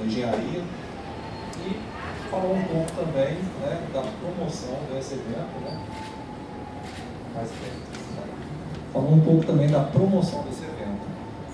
da engenharia e falar um pouco também, né, da promoção desse evento, né? Mais perto. Falar um pouco também da promoção desse evento.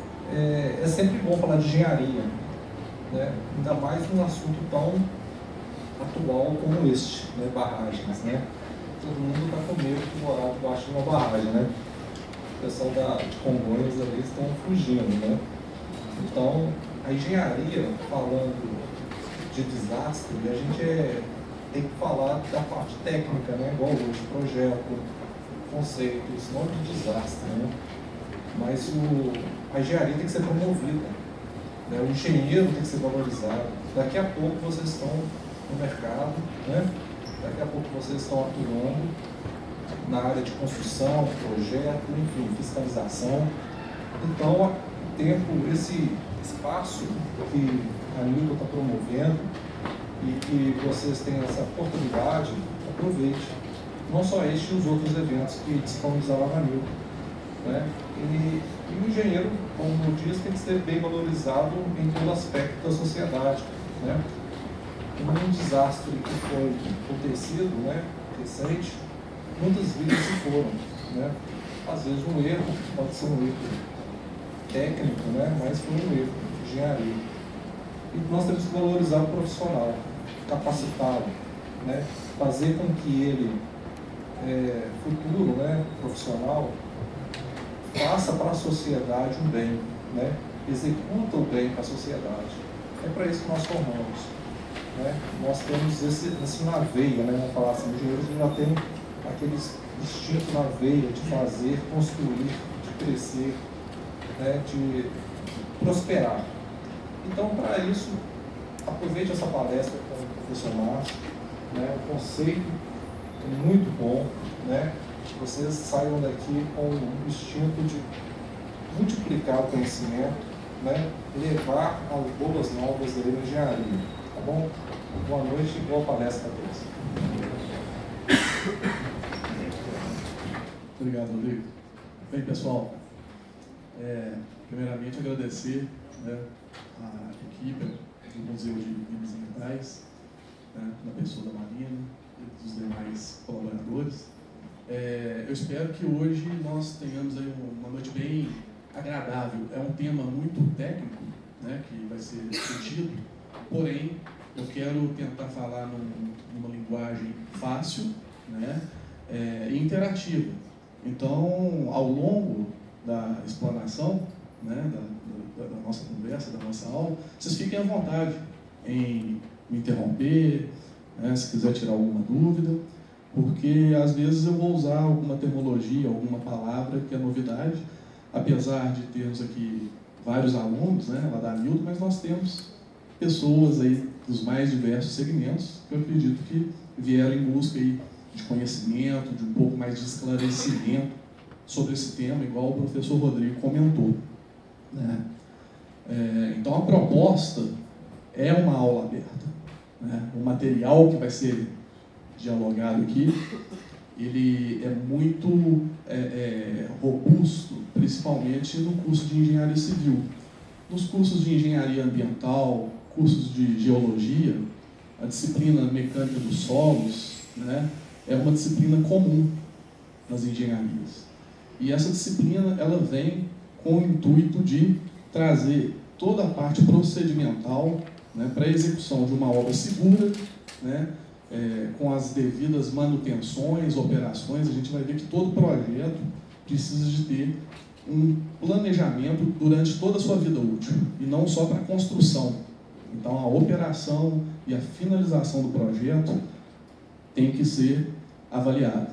É sempre bom falar de engenharia, né? Ainda mais num assunto tão atual como este, né? Barragens, né? Todo mundo está com medo de morar debaixo de uma barragem, né? O pessoal de Congonhas ali estão fugindo, né? Então, a engenharia, falando de desastre, a gente tem que falar da parte técnica, né? Igual hoje, projeto, conceitos, não de desastre, né? Mas a engenharia tem que ser promovida, né? O engenheiro tem que ser valorizado. Daqui a pouco vocês estão no mercado, né? Daqui a pouco vocês estão atuando na área de construção, projeto, enfim, fiscalização. Então, esse espaço que a Nilton está promovendo e que vocês têm essa oportunidade, aproveite. Não só este e os outros eventos que disponibilizaram a Nilton, né? E o engenheiro, como eu disse, tem que ser bem valorizado em todo aspecto da sociedade, né? Um desastre que foi acontecido, né, recente, muitas vidas se foram, né? Às vezes um erro, pode ser um erro técnico, né, mas foi um erro de engenharia. E nós temos que valorizar o profissional, capacitá-lo, né, fazer com que ele, futuro, né, profissional, faça para a sociedade um bem, né, executa o bem para a sociedade. É para isso que nós formamos. Né? Nós temos esse na veia, né? Vamos falar assim, os engenheiros já têm aquele instinto na veia de fazer, construir, de crescer, né? De prosperar. Então, para isso, aproveite essa palestra com o professor Márcio, né? O conceito é muito bom, né? Que vocês saiam daqui com o instinto de multiplicar o conhecimento, né? Levar as boas novas da engenharia. Tá bom? Boa noite e boa palestra a todos. Obrigado, Rodrigo. Bem, pessoal, primeiramente agradecer, né, a equipe do Museu de Minas Gerais, né, na pessoa da Marina e dos demais colaboradores. Eu espero que hoje nós tenhamos aí uma noite bem agradável. É um tema muito técnico, né, que vai ser discutido. Porém, eu quero tentar falar numa linguagem fácil, né, e interativa. Então, ao longo da explanação, né, da nossa conversa, da nossa aula, vocês fiquem à vontade em me interromper, né, se quiser tirar alguma dúvida, porque às vezes eu vou usar alguma terminologia, alguma palavra que é novidade, apesar de termos aqui vários alunos, né, lá da Nilton, mas nós temos pessoas aí dos mais diversos segmentos que eu acredito que vieram em busca aí de conhecimento, de um pouco mais de esclarecimento sobre esse tema, igual o professor Rodrigo comentou, né? Então a proposta é uma aula aberta, né? O material que vai ser dialogado aqui, ele é muito robusto, principalmente no curso de engenharia civil. Nos cursos de engenharia ambiental, cursos de geologia, a disciplina mecânica dos solos, né, é uma disciplina comum nas engenharias. E essa disciplina ela vem com o intuito de trazer toda a parte procedimental, né, para a execução de uma obra segura, né, com as devidas manutenções, operações. A gente vai ver que todo projeto precisa de ter um planejamento durante toda a sua vida útil, e não só para a construção. Então, a operação e a finalização do projeto tem que ser avaliada.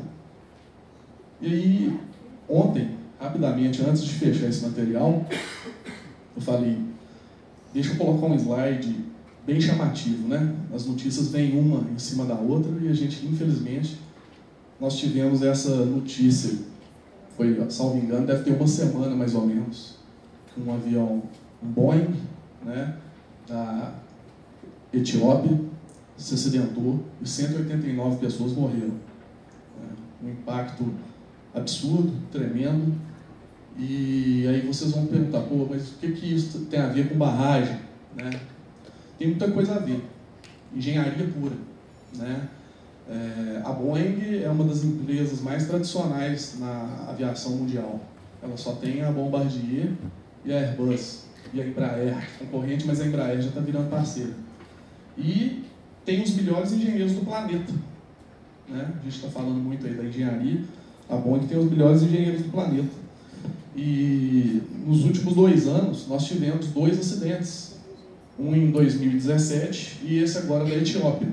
E aí, ontem, rapidamente, antes de fechar esse material, eu falei, deixa eu colocar um slide bem chamativo, né? As notícias vêm uma em cima da outra e a gente, infelizmente, nós tivemos essa notícia, foi, salvo engano, deve ter uma semana mais ou menos, um avião, um Boeing, né, da Etiópia, se acidentou e 189 pessoas morreram. Um impacto absurdo, tremendo. E aí vocês vão perguntar, pô, mas o que isso tem a ver com barragem, né? tem muita coisa a ver. Engenharia pura, né? A Boeing é uma das empresas mais tradicionais na aviação mundial. Ela só tem a Bombardier e a Airbus e a Embraer, concorrente, mas a Embraer já está virando parceira. E tem os melhores engenheiros do planeta, né? A gente está falando muito aí da engenharia. A Boeing tem os melhores engenheiros do planeta. E nos últimos 2 anos nós tivemos 2 acidentes, um em 2017 e esse agora da Etiópia.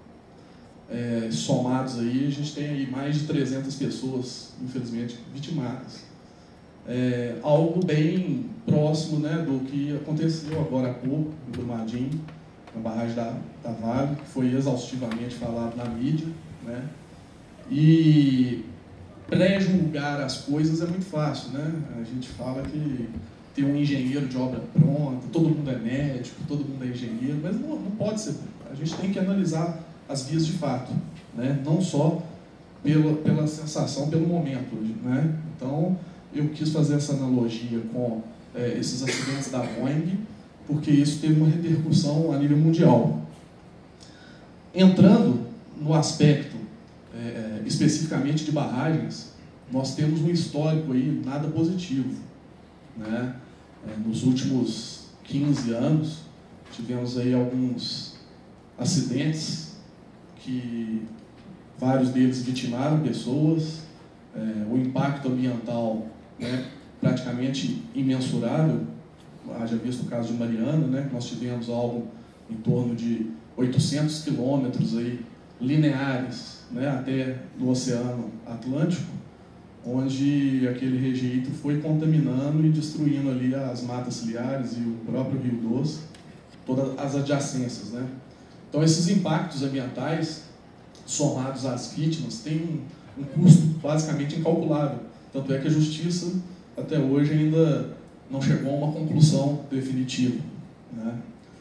Somados aí, a gente tem aí mais de 300 pessoas, infelizmente, vitimadas. Algo bem próximo, né, do que aconteceu agora há pouco em Brumadinho, na barragem da Vale, que foi exaustivamente falado na mídia, né? E pré-julgar as coisas é muito fácil, né? A gente fala que tem um engenheiro de obra pronta, todo mundo é médico, todo mundo é engenheiro, mas não pode ser. A gente tem que analisar as vias de fato, né? Não só pela sensação, pelo momento, né? Então, eu quis fazer essa analogia com esses acidentes da Boeing, porque isso teve uma repercussão a nível mundial. Entrando no aspecto especificamente de barragens, nós temos um histórico aí nada positivo, né? Nos últimos 15 anos, tivemos aí alguns acidentes que vários deles vitimaram pessoas, o impacto ambiental, né, praticamente imensurável. Haja visto o caso de Mariana, né, que nós tivemos algo em torno de 800 quilômetros aí, lineares, né, até no Oceano Atlântico, onde aquele rejeito foi contaminando e destruindo ali as matas ciliares e o próprio Rio Doce, todas as adjacências, né? Então, esses impactos ambientais, somados às vítimas, têm um custo basicamente incalculável. Tanto é que a Justiça, até hoje, ainda não chegou a uma conclusão definitiva, né?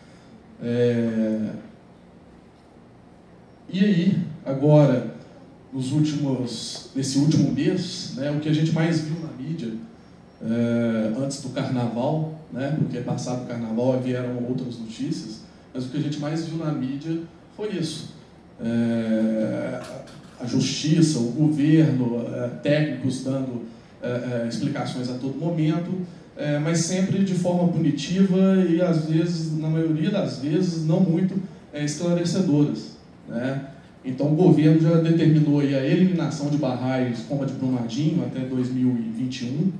E aí, agora, nesse último mês, né, o que a gente mais viu na mídia, antes do Carnaval, né, porque passado o Carnaval vieram outras notícias, mas o que a gente mais viu na mídia foi isso. A Justiça, o governo, técnicos dando explicações a todo momento, mas sempre de forma punitiva e, às vezes, na maioria das vezes, não muito esclarecedoras, né? Então, o governo já determinou aí a eliminação de barragens como a de Brumadinho até 2021.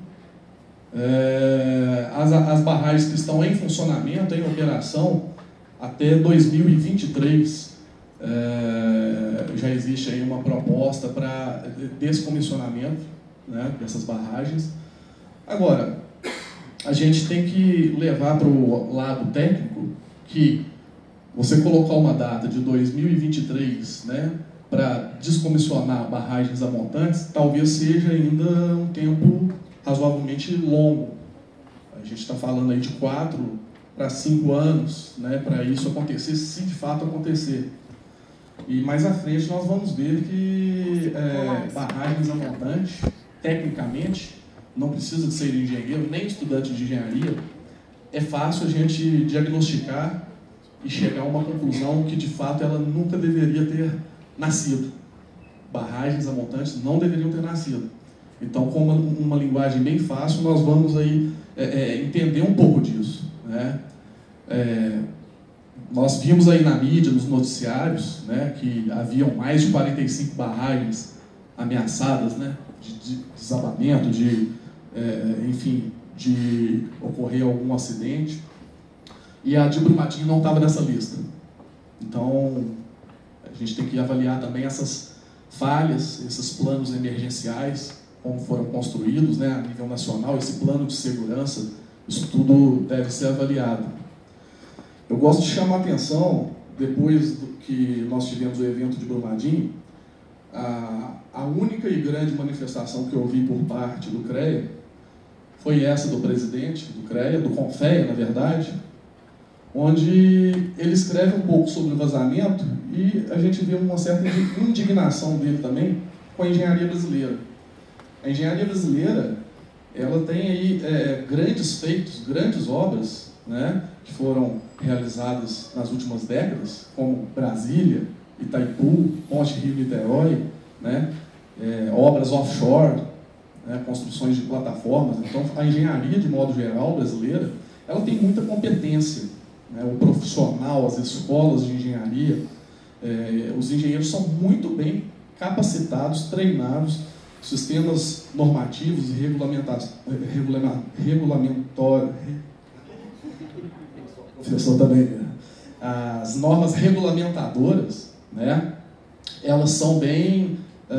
As barragens que estão em funcionamento, em operação, até 2023, já existe aí uma proposta para descomissionamento, né, dessas barragens. Agora, a gente tem que levar para o lado técnico que você colocar uma data de 2023, né, para descomissionar barragens a montantes, talvez seja ainda um tempo razoavelmente longo. A gente está falando aí de 4 para 5 anos, né, para isso acontecer, se de fato acontecer. E mais à frente nós vamos ver que barragens a montante, tecnicamente, não precisa de ser engenheiro, nem estudante de engenharia, é fácil a gente diagnosticar e chegar a uma conclusão que, de fato, ela nunca deveria ter nascido. Barragens a montantes não deveriam ter nascido. Então, com uma linguagem bem fácil, nós vamos aí entender um pouco disso, né? Nós vimos aí na mídia, nos noticiários, né, que haviam mais de 45 barragens ameaçadas, né, de desabamento, enfim, de ocorrer algum acidente. E a de Brumadinho não estava nessa lista. Então, a gente tem que avaliar também essas falhas, esses planos emergenciais, como foram construídos, né, a nível nacional, esse plano de segurança, isso tudo deve ser avaliado. Eu gosto de chamar a atenção, depois do que nós tivemos o evento de Brumadinho, a única e grande manifestação que eu vi por parte do CREA foi essa do presidente do CREA, do CONFEA, na verdade, onde ele escreve um pouco sobre o vazamento e a gente vê uma certa indignação dele também com a engenharia brasileira. A engenharia brasileira, ela tem aí grandes feitos, grandes obras né, que foram realizadas nas últimas décadas, como Brasília, Itaipu, Ponte Rio-Niterói, né, obras offshore, né, construções de plataformas. Então, a engenharia, de modo geral, brasileira, ela tem muita competência, né, o profissional, as escolas de engenharia, os engenheiros são muito bem capacitados, treinados, sistemas normativos e professor também, as normas regulamentadoras, né, elas são bem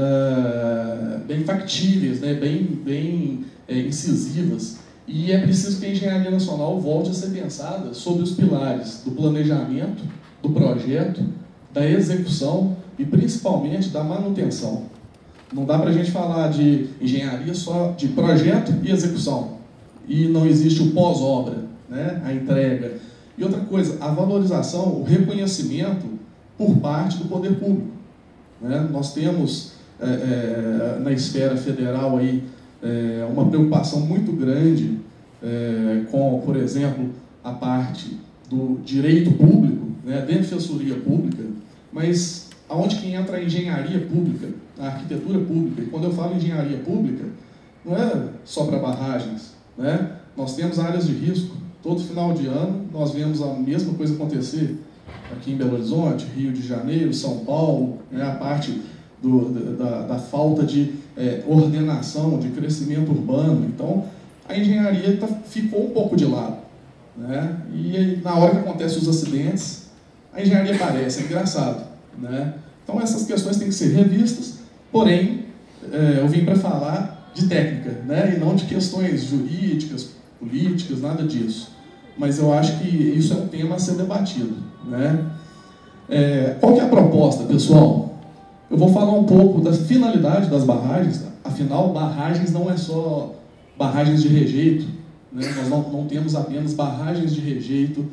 factíveis, né, bem incisivas, e é preciso que a engenharia nacional volte a ser pensada sobre os pilares do planejamento, do projeto, da execução e principalmente da manutenção. Não dá para a gente falar de engenharia só de projeto e execução, e não existe o pós-obra, né, a entrega. E outra coisa, a valorização, o reconhecimento por parte do poder público, né? Nós temos na esfera federal aí, uma preocupação muito grande com, por exemplo, a parte do direito público, né, defensoria pública, mas aonde que entra a engenharia pública, a arquitetura pública? E quando eu falo engenharia pública, não é só para barragens, né? Nós temos áreas de risco. Todo final de ano nós vemos a mesma coisa acontecer aqui em Belo Horizonte, Rio de Janeiro, São Paulo, né? A parte da falta de ordenação, de crescimento urbano. Então, a engenharia ficou um pouco de lado, né? E na hora que acontecem os acidentes, a engenharia aparece, é engraçado, né? Então, essas questões têm que ser revistas, porém, eu vim para falar de técnica, né? E não de questões jurídicas, políticas, nada disso. Mas eu acho que isso é um tema a ser debatido, né? Qual que é a proposta, pessoal? Eu vou falar um pouco da finalidade das barragens. Afinal, barragens não é só barragens de rejeito, né? Nós não temos apenas barragens de rejeito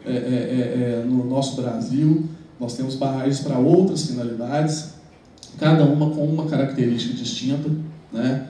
no nosso Brasil. Nós temos barragens para outras finalidades, cada uma com uma característica distinta, né?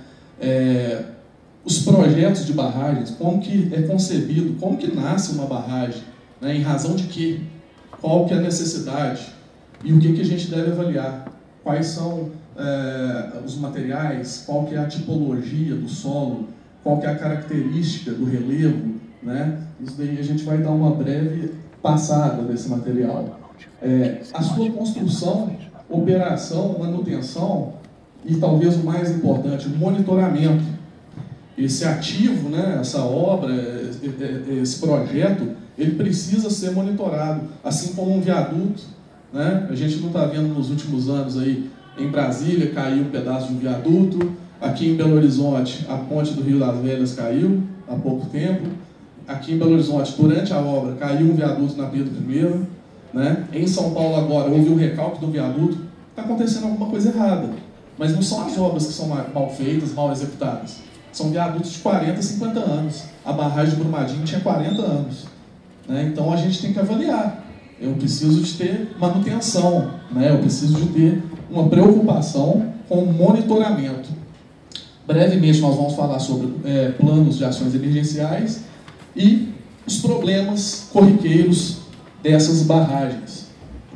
Os projetos de barragens, como que é concebido, como que nasce uma barragem, né? Em razão de quê? Qual que é a necessidade? E o que a gente deve avaliar? Quais são os materiais? Qual que é a tipologia do solo? Qual que é a característica do relevo, né? Isso daí a gente vai dar uma breve passada desse material. A sua construção, operação, manutenção e talvez o mais importante, o monitoramento. Esse ativo, né, essa obra, esse projeto, ele precisa ser monitorado, assim como um viaduto, né? A gente não está vendo nos últimos anos aí, em Brasília caiu um pedaço de um viaduto, aqui em Belo Horizonte a ponte do Rio das Velhas caiu há pouco tempo, aqui em Belo Horizonte, durante a obra, caiu um viaduto na Pedro I, né? Em São Paulo agora houve um recalque do viaduto, está acontecendo alguma coisa errada, mas não são as obras que são mal feitas, mal executadas. São viadutos de 40, 50 anos. A barragem de Brumadinho tinha 40 anos. Né? Então a gente tem que avaliar. Eu preciso de ter manutenção, né? Eu preciso de ter uma preocupação com o monitoramento. Brevemente nós vamos falar sobre planos de ações emergenciais e os problemas corriqueiros dessas barragens.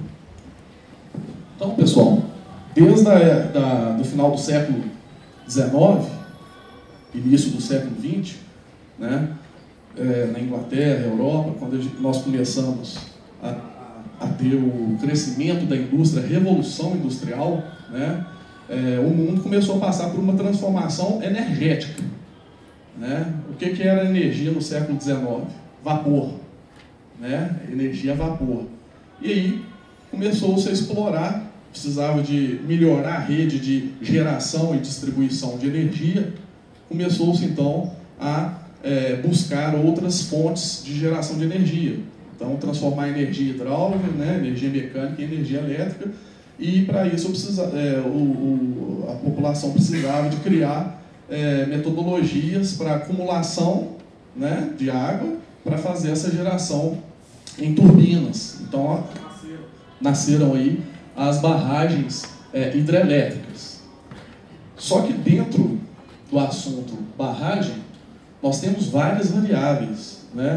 Então, pessoal, desde do final do século XIX, início do século XX, né, na Inglaterra, Europa, quando nós começamos a ter o crescimento da indústria, a revolução industrial, né, o mundo começou a passar por uma transformação energética. Né? O que era energia no século XIX? Vapor. Né? Energia a vapor. E aí começou-se a explorar, precisava de melhorar a rede de geração e distribuição de energia. Começou-se então a buscar outras fontes de geração de energia. Então, transformar a energia hidráulica, né, energia mecânica em energia elétrica, e para isso a população precisava de criar metodologias para acumulação, né, de água para fazer essa geração em turbinas. Então, nasceram aí as barragens hidrelétricas. Só que dentro do assunto barragem, nós temos várias variáveis, né?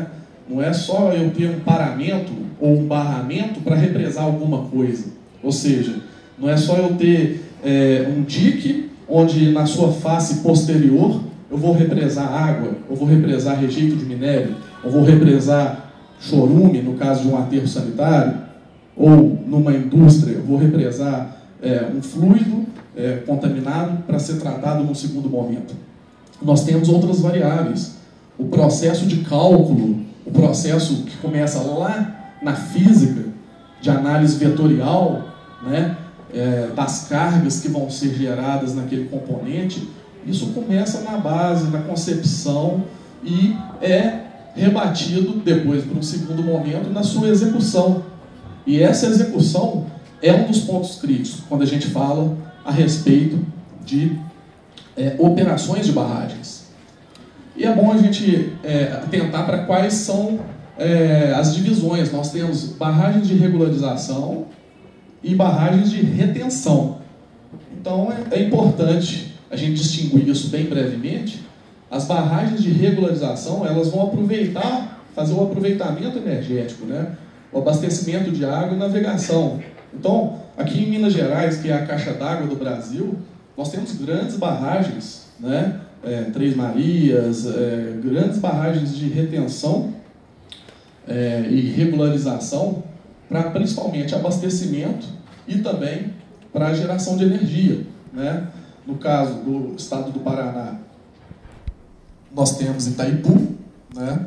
Não é só eu ter um paramento ou um barramento para represar alguma coisa. Ou seja, não é só eu ter um dique onde na sua face posterior eu vou represar água, eu vou represar rejeito de minério, eu vou represar chorume, no caso de um aterro sanitário, ou numa indústria, eu vou represar um fluido contaminado para ser tratado num segundo momento. Nós temos outras variáveis. O processo de cálculo, o processo que começa lá na física, de análise vetorial, né, das cargas que vão ser geradas naquele componente, isso começa na base, na concepção e é rebatido depois, por um segundo momento, na sua execução. E essa execução é um dos pontos críticos quando a gente fala a respeito de operações de barragens. E é bom a gente atentar para quais são as divisões. Nós temos barragens de regularização e barragens de retenção. Então é importante a gente distinguir isso bem brevemente. As barragens de regularização, elas vão fazer o aproveitamento energético, né? O abastecimento de água e navegação. Então, aqui em Minas Gerais, que é a caixa d'água do Brasil, nós temos grandes barragens, né? Três Marias, grandes barragens de retenção e regularização para principalmente abastecimento e também para geração de energia, né? No caso do estado do Paraná, nós temos Itaipu, né?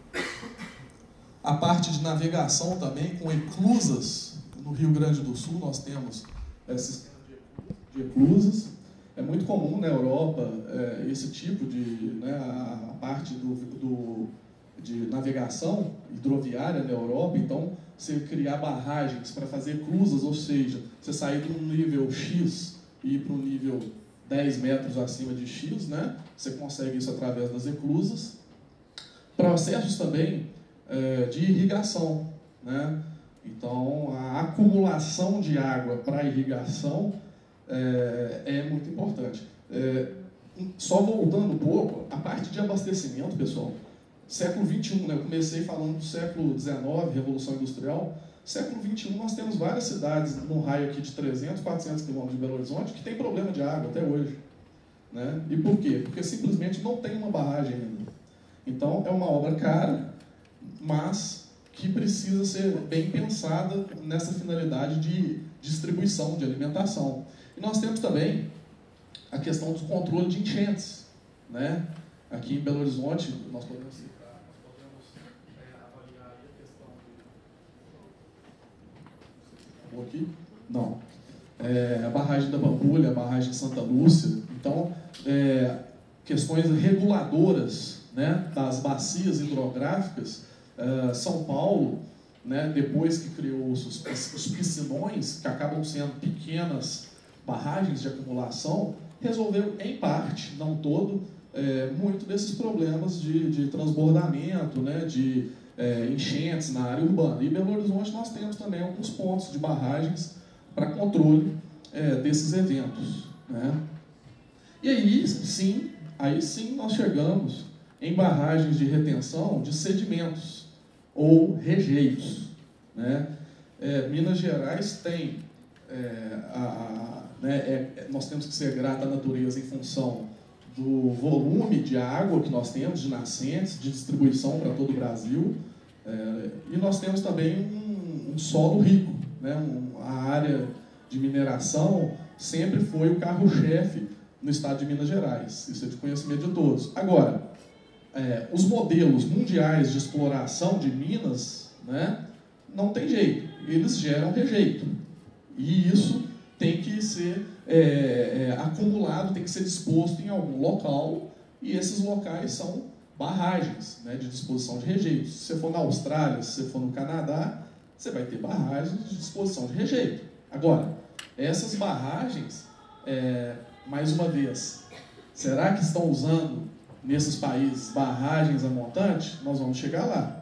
A parte de navegação também, com eclusas, no Rio Grande do Sul nós temos sistema de eclusas. É muito comum na Europa esse tipo de, né, a parte de navegação hidroviária na Europa. Então, você criar barragens para fazer eclusas, ou seja, você sair de um nível X e ir para um nível 10 metros acima de X, né? Você consegue isso através das eclusas. Processos também de irrigação, né? Então, a acumulação de água para irrigação é muito importante. Só voltando um pouco, a parte de abastecimento, pessoal, século XXI, né? Eu comecei falando do século XIX, Revolução Industrial. Século XXI, nós temos várias cidades num raio aqui de 300, 400 quilômetros de Belo Horizonte que tem problema de água até hoje, né? E por quê? Porque simplesmente não tem uma barragem ainda. Então, é uma obra cara, mas que precisa ser bem pensada nessa finalidade de distribuição, de alimentação. E nós temos também a questão do controle de enchentes, né? Aqui em Belo Horizonte, nós podemos avaliar a questão de... Aqui? Não. A barragem da Pampulha, a barragem de Santa Lúcia. Então, questões reguladoras, né, das bacias hidrográficas. São Paulo, né, depois que criou os piscinões, que acabam sendo pequenas barragens de acumulação, resolveu, em parte, não todo, muito desses problemas de transbordamento, né, de enchentes na área urbana. E em Belo Horizonte nós temos também alguns pontos de barragens para controle desses eventos, né? E aí sim nós chegamos em barragens de retenção de sedimentos ou rejeitos, né? Minas Gerais tem, nós temos que ser grato à natureza em função do volume de água que nós temos, de nascentes, de distribuição para todo o Brasil, e nós temos também um solo rico, né? A área de mineração sempre foi o carro-chefe no estado de Minas Gerais, isso é de conhecimento de todos. Agora, os modelos mundiais de exploração de minas, né, não tem jeito, eles geram rejeito. E isso tem que ser acumulado, tem que ser disposto em algum local, e esses locais são barragens, né, de disposição de rejeito. Se você for na Austrália, se você for no Canadá, você vai ter barragens de disposição de rejeito. Agora, essas barragens, mais uma vez, será que estão usando nesses países barragens a montante? Nós vamos chegar lá.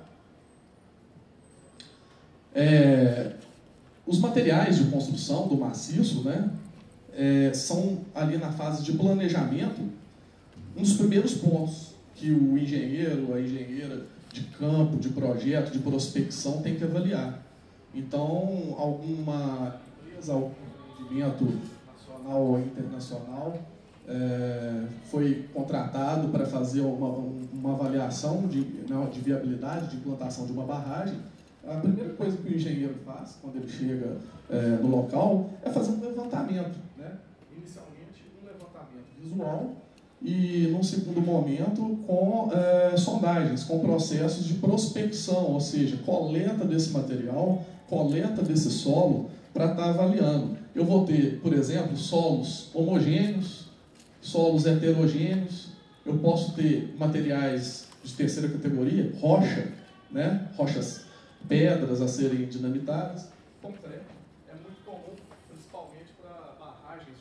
Os materiais de construção do maciço, né, são ali na fase de planejamento um dos primeiros pontos que o engenheiro, a engenheira de campo, de projeto, de prospecção, tem que avaliar. Então, alguma empresa, algum empreendimento nacional ou internacional foi contratado para fazer uma avaliação de viabilidade, de implantação de uma barragem. A primeira coisa que o engenheiro faz, quando ele chega no local, é fazer um levantamento, né? Inicialmente, um levantamento visual e, num segundo momento, com sondagens, com processos de prospecção, ou seja, coleta desse material, coleta desse solo, para estar avaliando. Eu vou ter, por exemplo, solos homogêneos, solos heterogêneos, eu posso ter materiais de terceira categoria, rocha, né? Rochas, pedras a serem dinamitadas, concreto. É muito comum, principalmente para barragens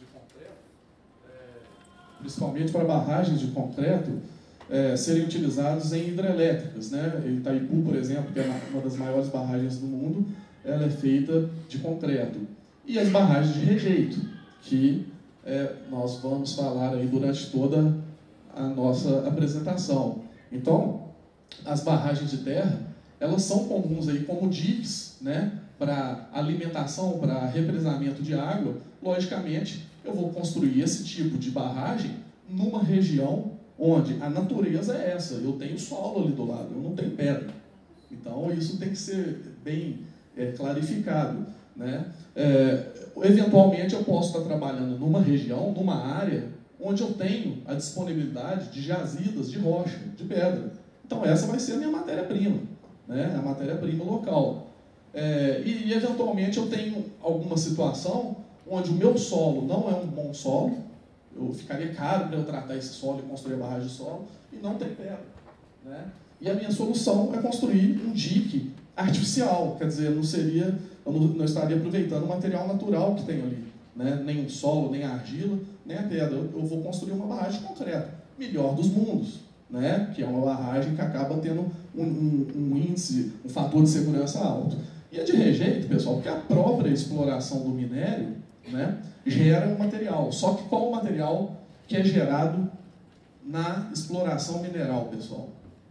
de concreto, serem utilizados em hidrelétricas, né? Itaipu, por exemplo, que é uma das maiores barragens do mundo, ela é feita de concreto. E as barragens de rejeito, que nós vamos falar aí durante toda a nossa apresentação. Então, as barragens de terra, elas são comuns aí como diques, né, para alimentação, para represamento de água. Logicamente, eu vou construir esse tipo de barragem numa região onde a natureza é essa. Eu tenho solo ali do lado, eu não tenho pedra. Então, isso tem que ser bem clarificado, né? Eventualmente, eu posso estar trabalhando numa região, numa área, onde eu tenho a disponibilidade de jazidas de rocha, de pedra. Então, essa vai ser a minha matéria-prima, né? A matéria-prima local. E, eventualmente, eu tenho alguma situação onde o meu solo não é um bom solo, ficaria caro para eu tratar esse solo e construir a barragem de solo, e não tem pedra, né? E a minha solução é construir um dique artificial, quer dizer, eu não estaria aproveitando o material natural que tem ali, né? Nem o solo, nem a argila, nem a pedra. Eu vou construir uma barragem concreta, melhor dos mundos, né? Que é uma barragem que acaba tendo um índice, um fator de segurança alto. E é de rejeito, pessoal, porque a própria exploração do minério, né, gera um material. Só que qual o material que é gerado na exploração mineral, pessoal?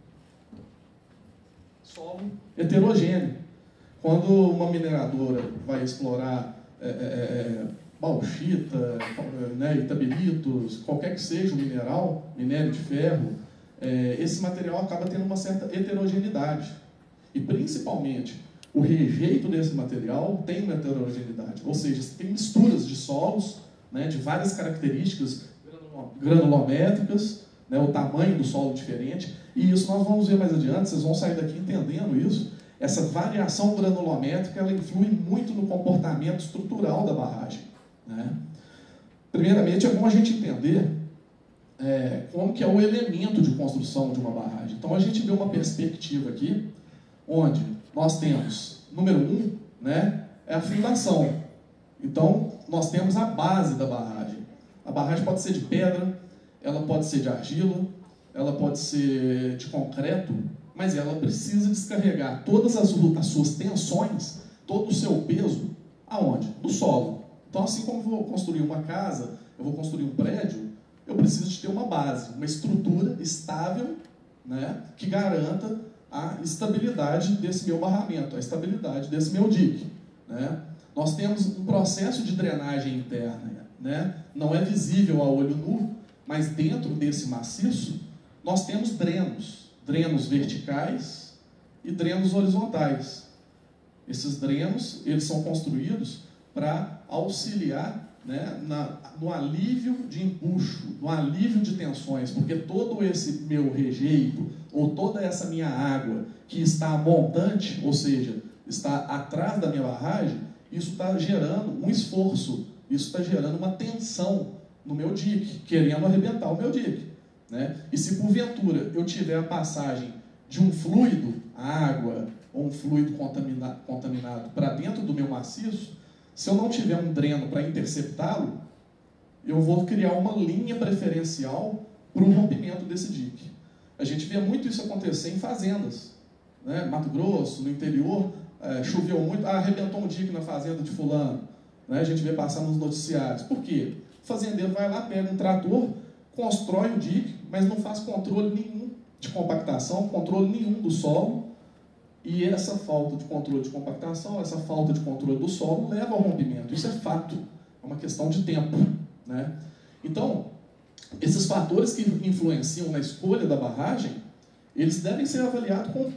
Solo heterogêneo. Quando uma mineradora vai explorar bauxita, né, itabiritos, qualquer que seja o mineral, minério de ferro, esse material acaba tendo uma certa heterogeneidade. E, principalmente, o rejeito desse material tem uma heterogeneidade, ou seja, você tem misturas de solos, né, de várias características granulométricas, né, o tamanho do solo diferente, e isso nós vamos ver mais adiante, vocês vão sair daqui entendendo isso. Essa variação granulométrica, ela influi muito no comportamento estrutural da barragem, né? Primeiramente, é bom a gente entender como que é o elemento de construção de uma barragem. Então, a gente vê uma perspectiva aqui, onde nós temos, número 1, né, é a fundação. Então, nós temos a base da barragem. A barragem pode ser de pedra, ela pode ser de argila, ela pode ser de concreto, mas ela precisa descarregar todas as suas tensões, todo o seu peso, aonde? No solo. Então, assim como eu vou construir uma casa, eu vou construir um prédio, eu preciso de ter uma base, uma estrutura estável, né, que garanta a estabilidade desse meu barramento, a estabilidade desse meu dique, né? Nós temos um processo de drenagem interna, né? Não é visível a olho nu, mas dentro desse maciço nós temos drenos verticais e drenos horizontais. Esses drenos, eles são construídos para auxiliar, né, no alívio de empuxo, no alívio de tensões, porque todo esse meu rejeito, ou toda essa minha água que está montante, ou seja, está atrás da minha barragem, isso está gerando um esforço, isso está gerando uma tensão no meu dique, querendo arrebentar o meu dique, né? E se porventura eu tiver a passagem de um fluido, água, ou um fluido contaminado para dentro do meu maciço, se eu não tiver um dreno para interceptá-lo, eu vou criar uma linha preferencial para o rompimento desse dique. A gente vê muito isso acontecer em fazendas, né? Mato Grosso, no interior, choveu muito, arrebentou um dique na fazenda de fulano, né? A gente vê passar nos noticiários. Por quê? O fazendeiro vai lá, pega um trator, constrói o dique, mas não faz controle nenhum de compactação, controle nenhum do solo, e essa falta de controle de compactação, essa falta de controle do solo leva ao rompimento. Isso é fato, é uma questão de tempo, né? Então, esses fatores que influenciam na escolha da barragem, eles devem ser avaliados com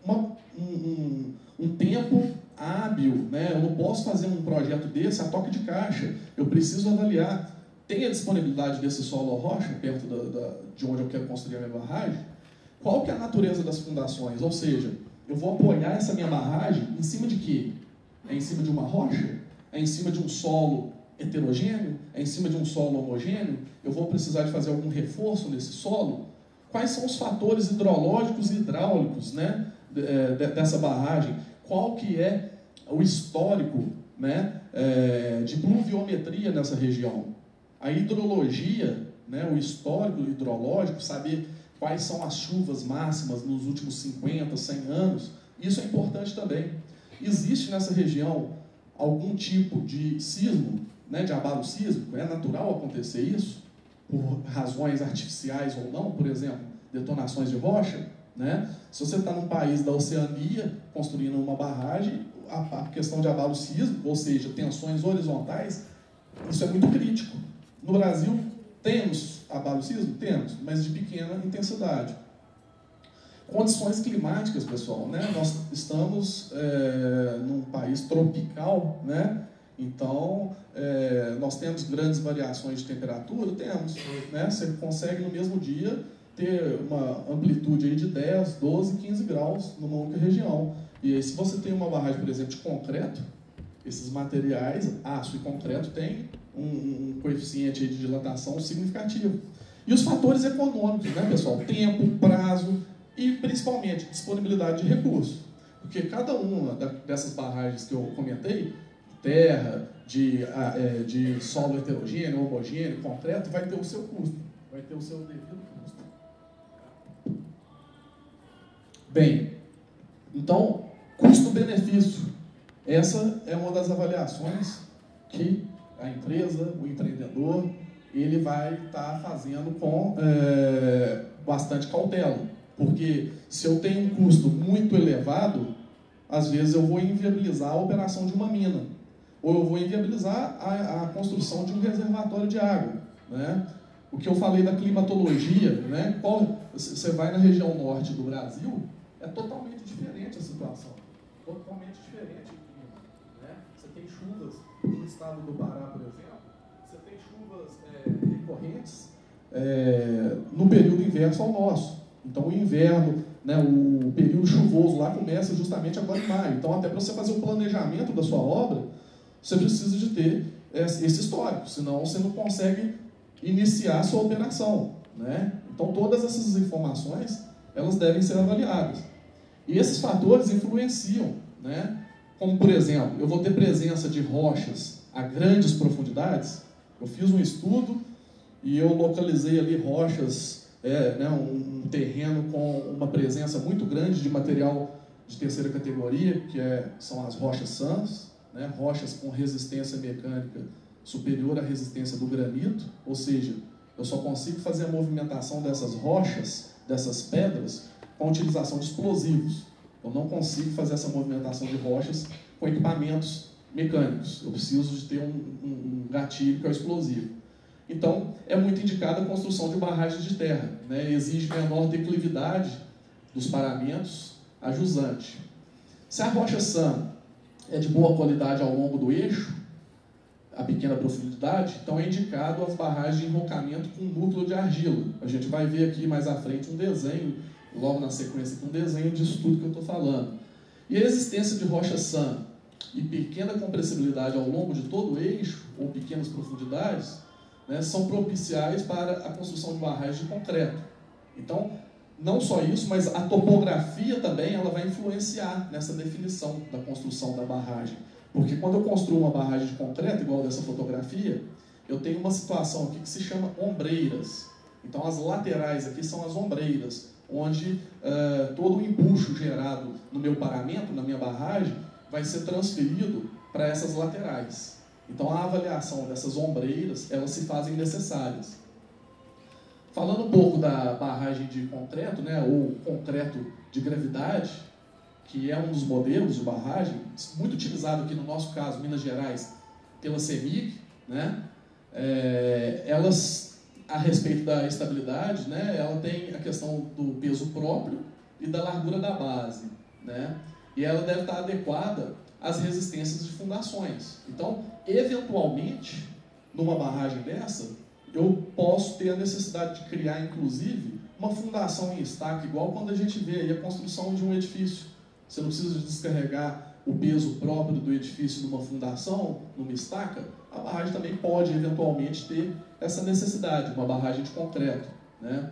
um tempo hábil, né? Eu não posso fazer um projeto desse a toque de caixa. Eu preciso avaliar, tem a disponibilidade desse solo ou rocha perto de onde eu quero construir a minha barragem? Qual que é a natureza das fundações? Ou seja, eu vou apoiar essa minha barragem em cima de quê? É em cima de uma rocha? É em cima de um solo heterogêneo? É em cima de um solo homogêneo? Eu vou precisar de fazer algum reforço nesse solo? Quais são os fatores hidrológicos e hidráulicos, né, dessa barragem? Qual que é o histórico, né, de pluviometria nessa região? A hidrologia, né, o histórico hidrológico, saber quais são as chuvas máximas nos últimos 50, 100 anos, isso é importante também. Existe nessa região algum tipo de sismo, né, de abalo sísmico? É natural acontecer isso? Por razões artificiais ou não, por exemplo, detonações de rocha, né? Se você está num país da Oceania construindo uma barragem, a questão de abalo sísmico, ou seja, tensões horizontais, isso é muito crítico. No Brasil, temos abalo sísmico? Temos, mas de pequena intensidade. Condições climáticas, pessoal, né? Nós estamos num país tropical, né? Então, nós temos grandes variações de temperatura? Temos, né? Você consegue no mesmo dia ter uma amplitude aí de 10, 12, 15 graus numa única região. E aí, se você tem uma barragem, por exemplo, de concreto, esses materiais, aço e concreto, tem um coeficiente aí de dilatação significativo. E os fatores econômicos, né, pessoal? Tempo, prazo e, principalmente, disponibilidade de recursos. Porque cada uma dessas barragens que eu comentei, terra, de solo heterogêneo, homogêneo, concreto, vai ter o seu custo, vai ter o seu devido custo. Bem, então, custo-benefício. Essa é uma das avaliações que a empresa, o empreendedor, ele vai estar fazendo com bastante cautela. Porque se eu tenho um custo muito elevado, às vezes eu vou inviabilizar a operação de uma mina. Ou eu vou inviabilizar a construção de um reservatório de água, né? O que eu falei da climatologia, né? Você vai na região norte do Brasil, é totalmente diferente a situação. Totalmente diferente o clima, né? Você tem chuvas no estado do Pará, por exemplo, você tem chuvas recorrentes no período inverso ao nosso. Então, o inverno, né, o período chuvoso lá começa justamente agora em maio. Então, até para você fazer o planejamento da sua obra, você precisa de ter esse histórico, senão você não consegue iniciar a sua operação, né? Então, todas essas informações, elas devem ser avaliadas. E esses fatores influenciam, né? Como, por exemplo, eu vou ter presença de rochas a grandes profundidades. Eu fiz um estudo e eu localizei ali rochas, né, um terreno com uma presença muito grande de material de terceira categoria, que são as rochas sãs, né, rochas com resistência mecânica superior à resistência do granito, ou seja, eu só consigo fazer a movimentação dessas rochas, dessas pedras, com a utilização de explosivos. Eu não consigo fazer essa movimentação de rochas com equipamentos mecânicos. Eu preciso de ter um gatilho que é o explosivo. Então, é muito indicada a construção de barragens de terra, né? Exige menor declividade dos paramentos a jusante. Se a rocha sã é de boa qualidade ao longo do eixo, a pequena profundidade, então é indicado as barragens de enrocamento com núcleo de argila. A gente vai ver aqui mais à frente um desenho, logo na sequência aqui, um desenho disso tudo que eu estou falando. E a existência de rocha sã e pequena compressibilidade ao longo de todo o eixo, ou pequenas profundidades, né, são propiciais para a construção de barragens de concreto. Então, não só isso, mas a topografia também ela vai influenciar nessa definição da construção da barragem. Porque quando eu construo uma barragem de concreto, igual dessa fotografia, eu tenho uma situação aqui que se chama ombreiras. Então, as laterais aqui são as ombreiras, onde todo o empuxo gerado no meu paramento, na minha barragem, vai ser transferido para essas laterais. Então, a avaliação dessas ombreiras, elas se fazem necessárias. Falando um pouco da barragem de concreto, né, ou concreto de gravidade, que é um dos modelos de barragem, muito utilizado aqui no nosso caso, Minas Gerais, pela CEMIG, né, elas, a respeito da estabilidade, né, ela tem a questão do peso próprio e da largura da base, né, e ela deve estar adequada às resistências de fundações. Então, eventualmente, numa barragem dessa, eu posso ter a necessidade de criar, inclusive, uma fundação em estaca, igual quando a gente vê aí a construção de um edifício. Você não precisa descarregar o peso próprio do edifício numa fundação, numa estaca. A barragem também pode, eventualmente, ter essa necessidade, uma barragem de concreto, né?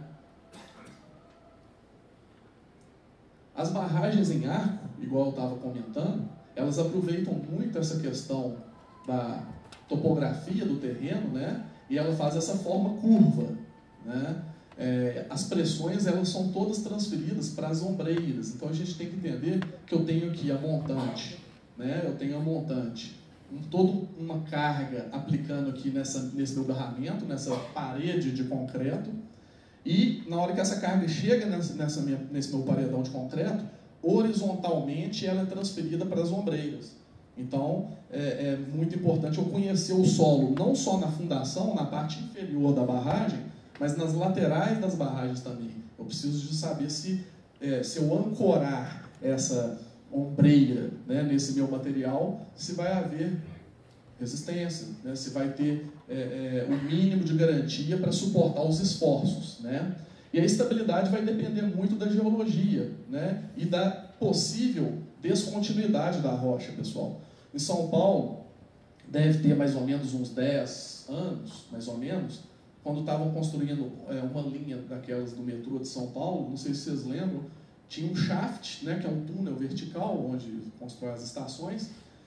As barragens em arco, igual eu estava comentando, elas aproveitam muito essa questão da topografia do terreno, né? E ela faz essa forma curva, né? As pressões, elas são todas transferidas para as ombreiras. Então a gente tem que entender que eu tenho aqui a montante, né? Eu tenho a montante, toda uma carga aplicando aqui nesse meu barramento, nessa parede de concreto, e na hora que essa carga chega nesse meu paredão de concreto, horizontalmente ela é transferida para as ombreiras. Então, é muito importante eu conhecer o solo, não só na fundação, na parte inferior da barragem, mas nas laterais das barragens também. Eu preciso de saber se eu ancorar essa ombreira, né, nesse meu material, se vai haver resistência, né, se vai ter o mínimo de garantia para suportar os esforços, né? E a estabilidade vai depender muito da geologia, né, e da possível descontinuidade da rocha, pessoal. Em São Paulo, deve ter mais ou menos uns 10 anos, mais ou menos, quando estavam construindo uma linha daquelas do metrô de São Paulo, não sei se vocês lembram, tinha um shaft, né, que é um túnel vertical, onde constrói as estações,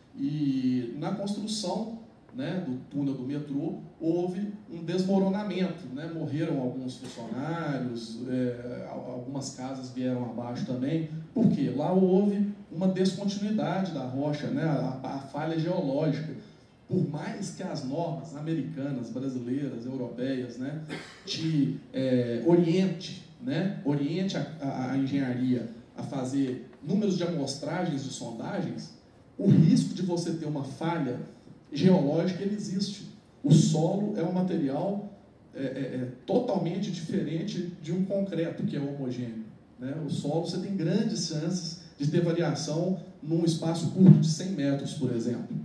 e na construção, né, do túnel do metrô, houve um desmoronamento, né, morreram alguns funcionários, algumas casas vieram abaixo também. Por quê? Lá houve uma descontinuidade da rocha, né, a falha geológica. Por mais que as normas americanas, brasileiras, europeias, né, te oriente a engenharia a fazer números de amostragens de sondagens, o risco de você ter uma falha geológica, ele existe. O solo é um material totalmente diferente de um concreto que é homogêneo, né? O solo, você tem grandes chances de ter variação num espaço curto de 100 metros, por exemplo.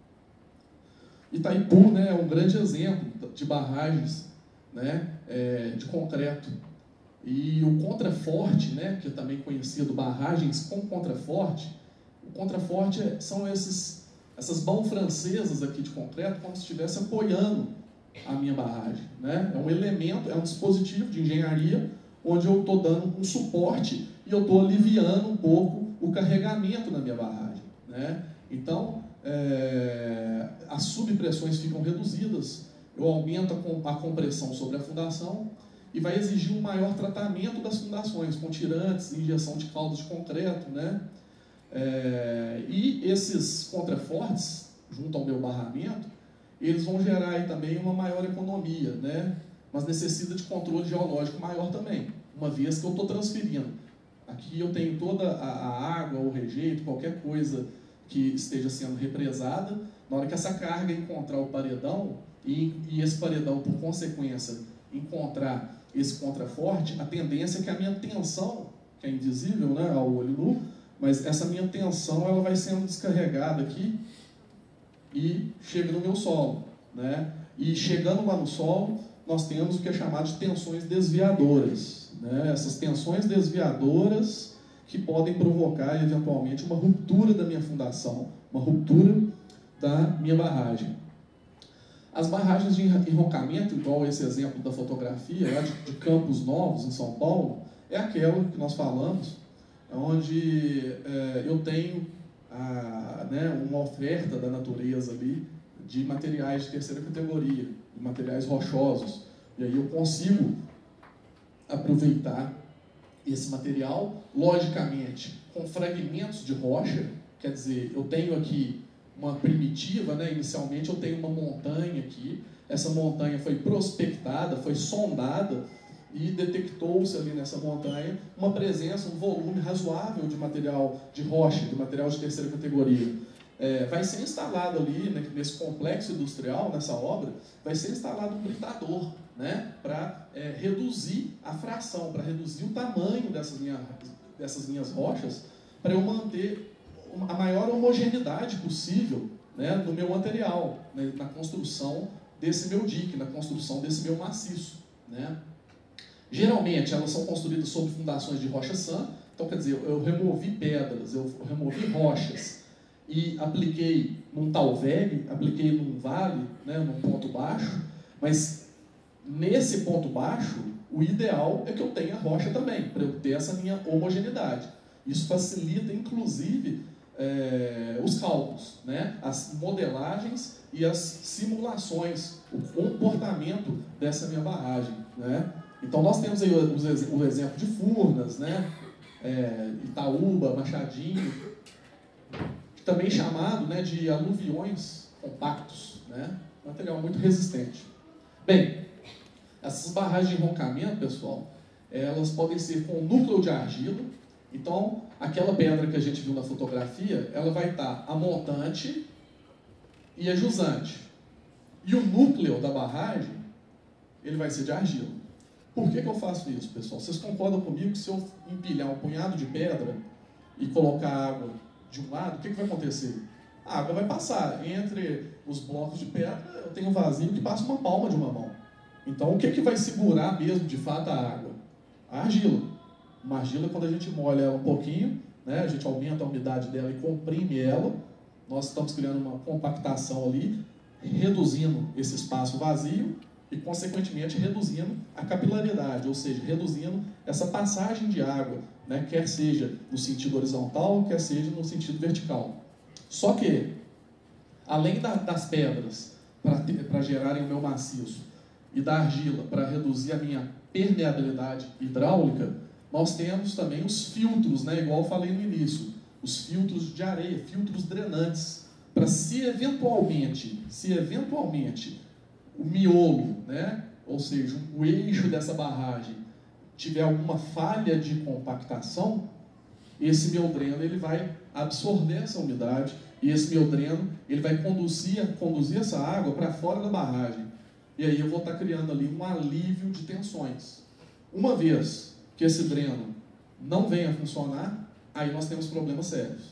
Itaipu, né, é um grande exemplo de barragens, né, de concreto. E o contraforte, né, que é também conhecido barragens com contraforte, o contraforte são essas mãos francesas aqui de concreto, como se estivesse apoiando a minha barragem, né? É um elemento, é um dispositivo de engenharia onde eu estou dando um suporte e eu estou aliviando um pouco o carregamento na minha barragem, né? Então, as subpressões ficam reduzidas, eu aumento a compressão sobre a fundação e vai exigir um maior tratamento das fundações, com tirantes, injeção de caldos de concreto, né? E esses contrafortes, junto ao meu barramento, eles vão gerar aí também uma maior economia, né? Mas necessita de controle geológico maior também, uma vez que eu estou transferindo. Aqui eu tenho toda a água, o rejeito, qualquer coisa que esteja sendo represada. Na hora que essa carga encontrar o paredão, e esse paredão, por consequência, encontrar esse contraforte, a tendência é que a minha tensão, que é invisível, né, ao olho nu, mas essa minha tensão ela vai sendo descarregada aqui e chega no meu solo, né? E chegando lá no solo, nós temos o que é chamado de tensões desviadoras, né? Essas tensões desviadoras que podem provocar, eventualmente, uma ruptura da minha fundação, uma ruptura da minha barragem. As barragens de enrocamento, igual esse exemplo da fotografia, lá de Campos Novos, em São Paulo, é aquela que nós falamos, onde eu tenho uma oferta da natureza ali de materiais de terceira categoria, de materiais rochosos. E aí eu consigo aproveitar esse material, logicamente, com fragmentos de rocha, quer dizer, eu tenho aqui uma primitiva, né? Inicialmente eu tenho uma montanha aqui, essa montanha foi prospectada, foi sondada, e detectou-se ali nessa montanha uma presença, um volume razoável de material de rocha, de material de terceira categoria. Vai ser instalado ali, né, nesse complexo industrial, nessa obra, vai ser instalado um britador, né, para reduzir a fração, para reduzir o tamanho dessas linhas rochas, para eu manter a maior homogeneidade possível, né, no meu material, né, na construção desse meu dique, na construção desse meu maciço, né. Geralmente elas são construídas sobre fundações de rocha sã, então quer dizer, eu removi pedras, eu removi rochas e apliquei num talveg, apliquei num vale, né, num ponto baixo, mas nesse ponto baixo, o ideal é que eu tenha rocha também, para eu ter essa minha homogeneidade. Isso facilita, inclusive, os cálculos, né, as modelagens e as simulações, o comportamento dessa minha barragem, né. Então nós temos aí o exemplo de Furnas, né, Itaúba, Machadinho, também chamado, né, de aluviões compactos, né, material muito resistente. Bem, essas barragens de enroncamento, pessoal, elas podem ser com núcleo de argila. Então, aquela pedra que a gente viu na fotografia, ela vai estar a montante e a jusante. E o núcleo da barragem, ele vai ser de argila. Por que eu faço isso, pessoal? Vocês concordam comigo que se eu empilhar um punhado de pedra e colocar água de um lado, o que vai acontecer? A água vai passar. Entre os blocos de pedra, eu tenho um vazio que passa uma palma de uma mão. Então, o que vai segurar mesmo, de fato, a água? A argila. Uma argila, quando a gente molha ela um pouquinho, né, a gente aumenta a umidade dela e comprime ela, nós estamos criando uma compactação ali, reduzindo esse espaço vazio e, consequentemente, reduzindo a capilaridade, ou seja, reduzindo essa passagem de água, né, quer seja no sentido horizontal, quer seja no sentido vertical. Só que, além das pedras para gerarem o meu maciço e da argila para reduzir a minha permeabilidade hidráulica, nós temos também os filtros, né, igual eu falei no início, os filtros de areia, filtros drenantes, para se eventualmente o miolo, né, ou seja, o eixo dessa barragem tiver alguma falha de compactação, esse meu dreno ele vai absorver essa umidade e esse meu dreno ele vai conduzir essa água para fora da barragem. E aí eu vou estar criando ali um alívio de tensões. Uma vez que esse dreno não venha a funcionar, aí nós temos problemas sérios.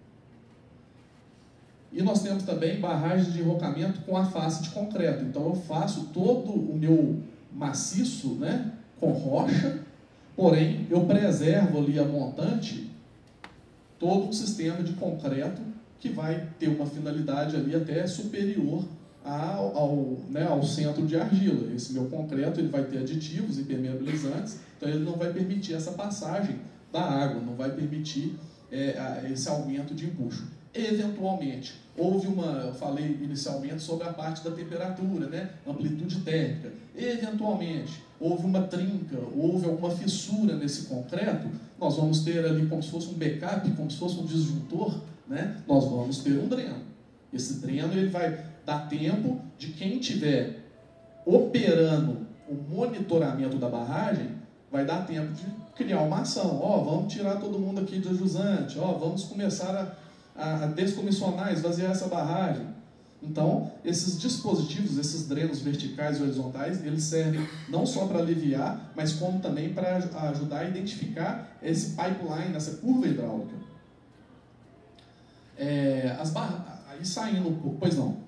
E nós temos também barragens de enrocamento com a face de concreto. Então eu faço todo o meu maciço, né, com rocha, porém eu preservo ali a montante, todo um sistema de concreto que vai ter uma finalidade ali até superior ao centro de argila. Esse meu concreto ele vai ter aditivos impermeabilizantes, então ele não vai permitir essa passagem da água, não vai permitir esse aumento de empuxo. Eventualmente, eu falei inicialmente sobre a parte da temperatura, né? Amplitude térmica. Eventualmente, houve uma trinca, houve alguma fissura nesse concreto, nós vamos ter ali como se fosse um backup, como se fosse um disjuntor, né? Nós vamos ter um dreno. Esse dreno ele vai dar tempo de quem estiver operando o monitoramento da barragem, vai dar tempo de criar uma ação. Vamos tirar todo mundo aqui do jusante, vamos começar a descomissionar, esvaziar essa barragem. Então, esses dispositivos, esses drenos verticais e horizontais, eles servem não só para aliviar, mas como também para ajudar a identificar esse pipeline, essa curva hidráulica. Aí saindo um pouco, pois não?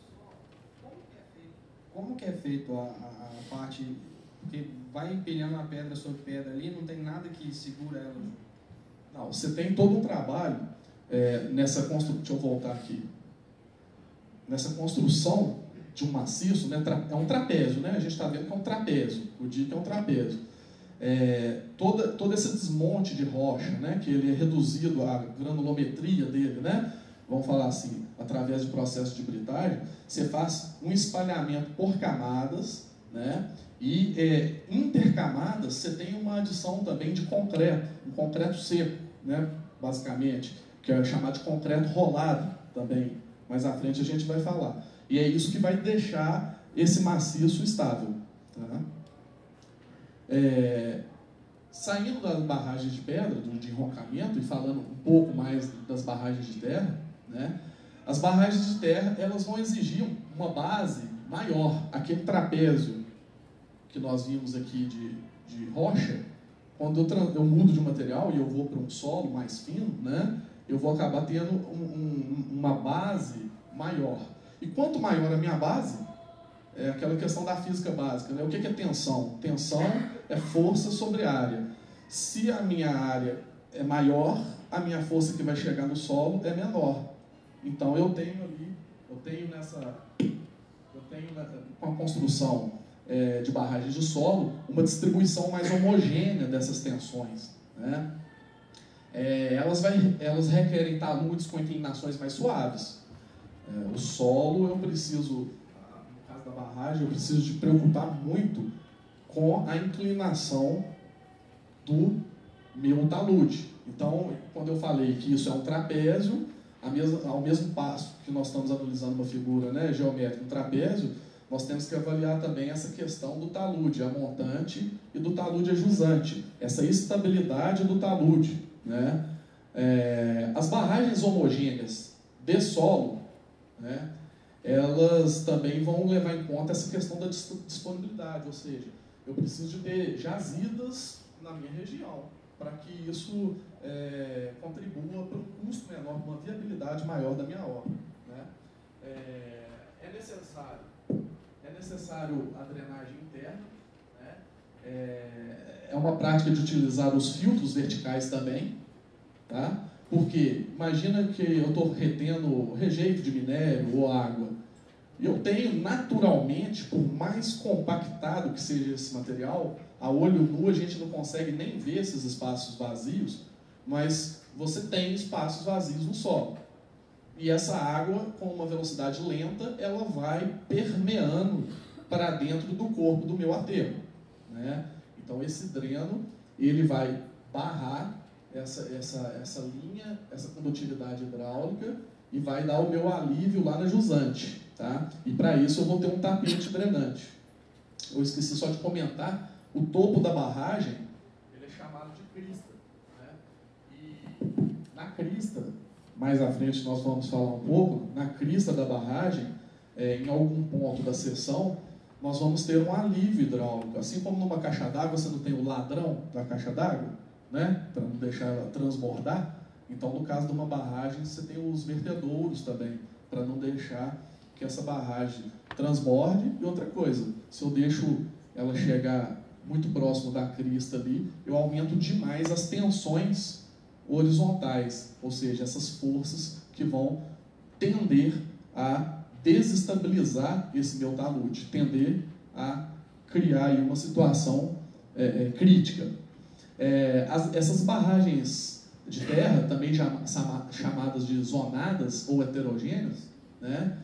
Como que é feito a parte, porque vai empilhando a pedra sobre pedra ali, não tem nada que segura ela? Não, você tem todo um trabalho nessa construção, deixa eu voltar aqui, nessa construção de um maciço, né, é um trapézio, né? A gente está vendo que é um trapézio, o dique é um trapézio. Todo esse desmonte de rocha, né, que ele é reduzido à granulometria dele, né, vamos falar assim, através de processo de britagem, você faz um espalhamento por camadas, né, e intercamadas você tem uma adição também de concreto, um concreto seco, né, basicamente, que é chamado de concreto rolado também. Mais à frente a gente vai falar. E é isso que vai deixar esse maciço estável. Tá? Saindo das barragens de pedra, de enrocamento, e falando um pouco mais das barragens de terra, né? As barragens de terra, elas vão exigir uma base maior. Aquele trapézio que nós vimos aqui de rocha, quando eu mudo de material e eu vou para um solo mais fino, né? Eu vou acabar tendo uma base maior. E quanto maior a minha base, é aquela questão da física básica, né? O que é tensão? Tensão é força sobre área. Se a minha área é maior, a minha força que vai chegar no solo é menor. Então eu tenho com a construção de barragens de solo, uma distribuição mais homogênea dessas tensões, né? Elas requerem taludes com inclinações mais suaves. O solo, no caso da barragem, eu preciso de preocupar muito com a inclinação do meu talude. Então, quando eu falei que isso é um trapézio, ao mesmo passo que nós estamos analisando uma figura, né, geométrica, um trapézio, nós temos que avaliar também essa questão do talude amontante e do talude ajusante, essa estabilidade do talude, né? As barragens homogêneas de solo, né, elas também vão levar em conta essa questão da disponibilidade, ou seja, eu preciso de ter jazidas na minha região, para que isso contribua para um custo menor, uma viabilidade maior da minha obra, né? É necessário a drenagem interna, né? É uma prática de utilizar os filtros verticais também, tá? Porque imagina que eu estou retendo rejeito de minério ou água. Eu tenho naturalmente, por mais compactado que seja esse material, a olho nu a gente não consegue nem ver esses espaços vazios, mas você tem espaços vazios no solo. E essa água, com uma velocidade lenta, ela vai permeando para dentro do corpo do meu aterro, né? Então esse dreno, ele vai barrar essa linha, essa condutividade hidráulica e vai dar o meu alívio lá na jusante, tá? E para isso eu vou ter um tapete drenante. Eu esqueci só de comentar, o topo da barragem, ele é chamado de crista, né? E na crista, mais à frente nós vamos falar um pouco, na crista da barragem, em algum ponto da seção, nós vamos ter um alívio hidráulico. Assim como numa caixa d'água você não tem o ladrão da caixa d'água, né, para não deixar ela transbordar, então no caso de uma barragem você tem os vertedouros também, para não deixar que essa barragem transborde. E outra coisa, se eu deixo ela chegar muito próximo da crista ali, eu aumento demais as tensões horizontais, ou seja, essas forças que vão tender a desestabilizar esse meu talude, tender a criar aí uma situação crítica. Essas barragens de terra, também chamadas de zonadas ou heterogêneas, né?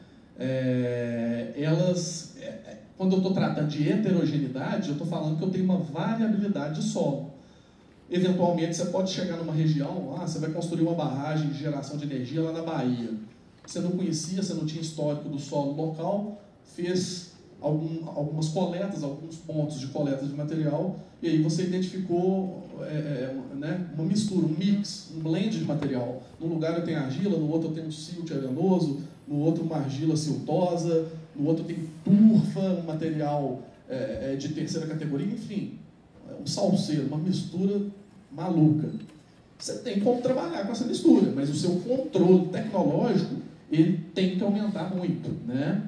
Elas, quando eu estou tratando de heterogeneidade, eu estou falando que eu tenho uma variabilidade de solo. Eventualmente, você pode chegar numa região, você vai construir uma barragem de geração de energia lá na Bahia. Você não conhecia, você não tinha histórico do solo local, fez algumas coletas, alguns pontos de coleta de material, e aí você identificou uma mistura, um mix, um blend de material. Num lugar eu tenho argila, no outro eu tenho um silt arenoso, no outro uma argila siltosa, no outro eu tenho turfa, um material de terceira categoria, enfim, um salseiro, uma mistura maluca. Você tem como trabalhar com essa mistura, mas o seu controle tecnológico ele tem que aumentar muito, né?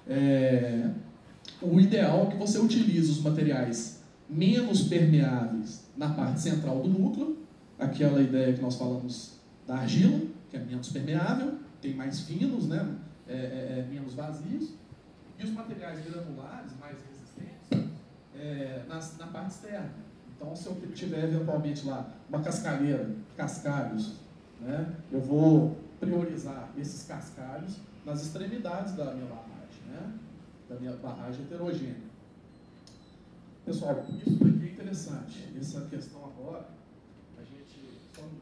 O ideal é que você utilize os materiais menos permeáveis na parte central do núcleo, aquela ideia que nós falamos da argila, que é menos permeável, tem mais finos, né? Menos vazios, e os materiais granulares, mais resistentes, na parte externa. Então, se eu tiver eventualmente lá uma cascalheira, cascalhos, né? Eu vou priorizar esses cascalhos nas extremidades da minha barragem, né? Da minha barragem heterogênea. Pessoal, isso daqui é interessante. Essa questão agora, a gente... Só um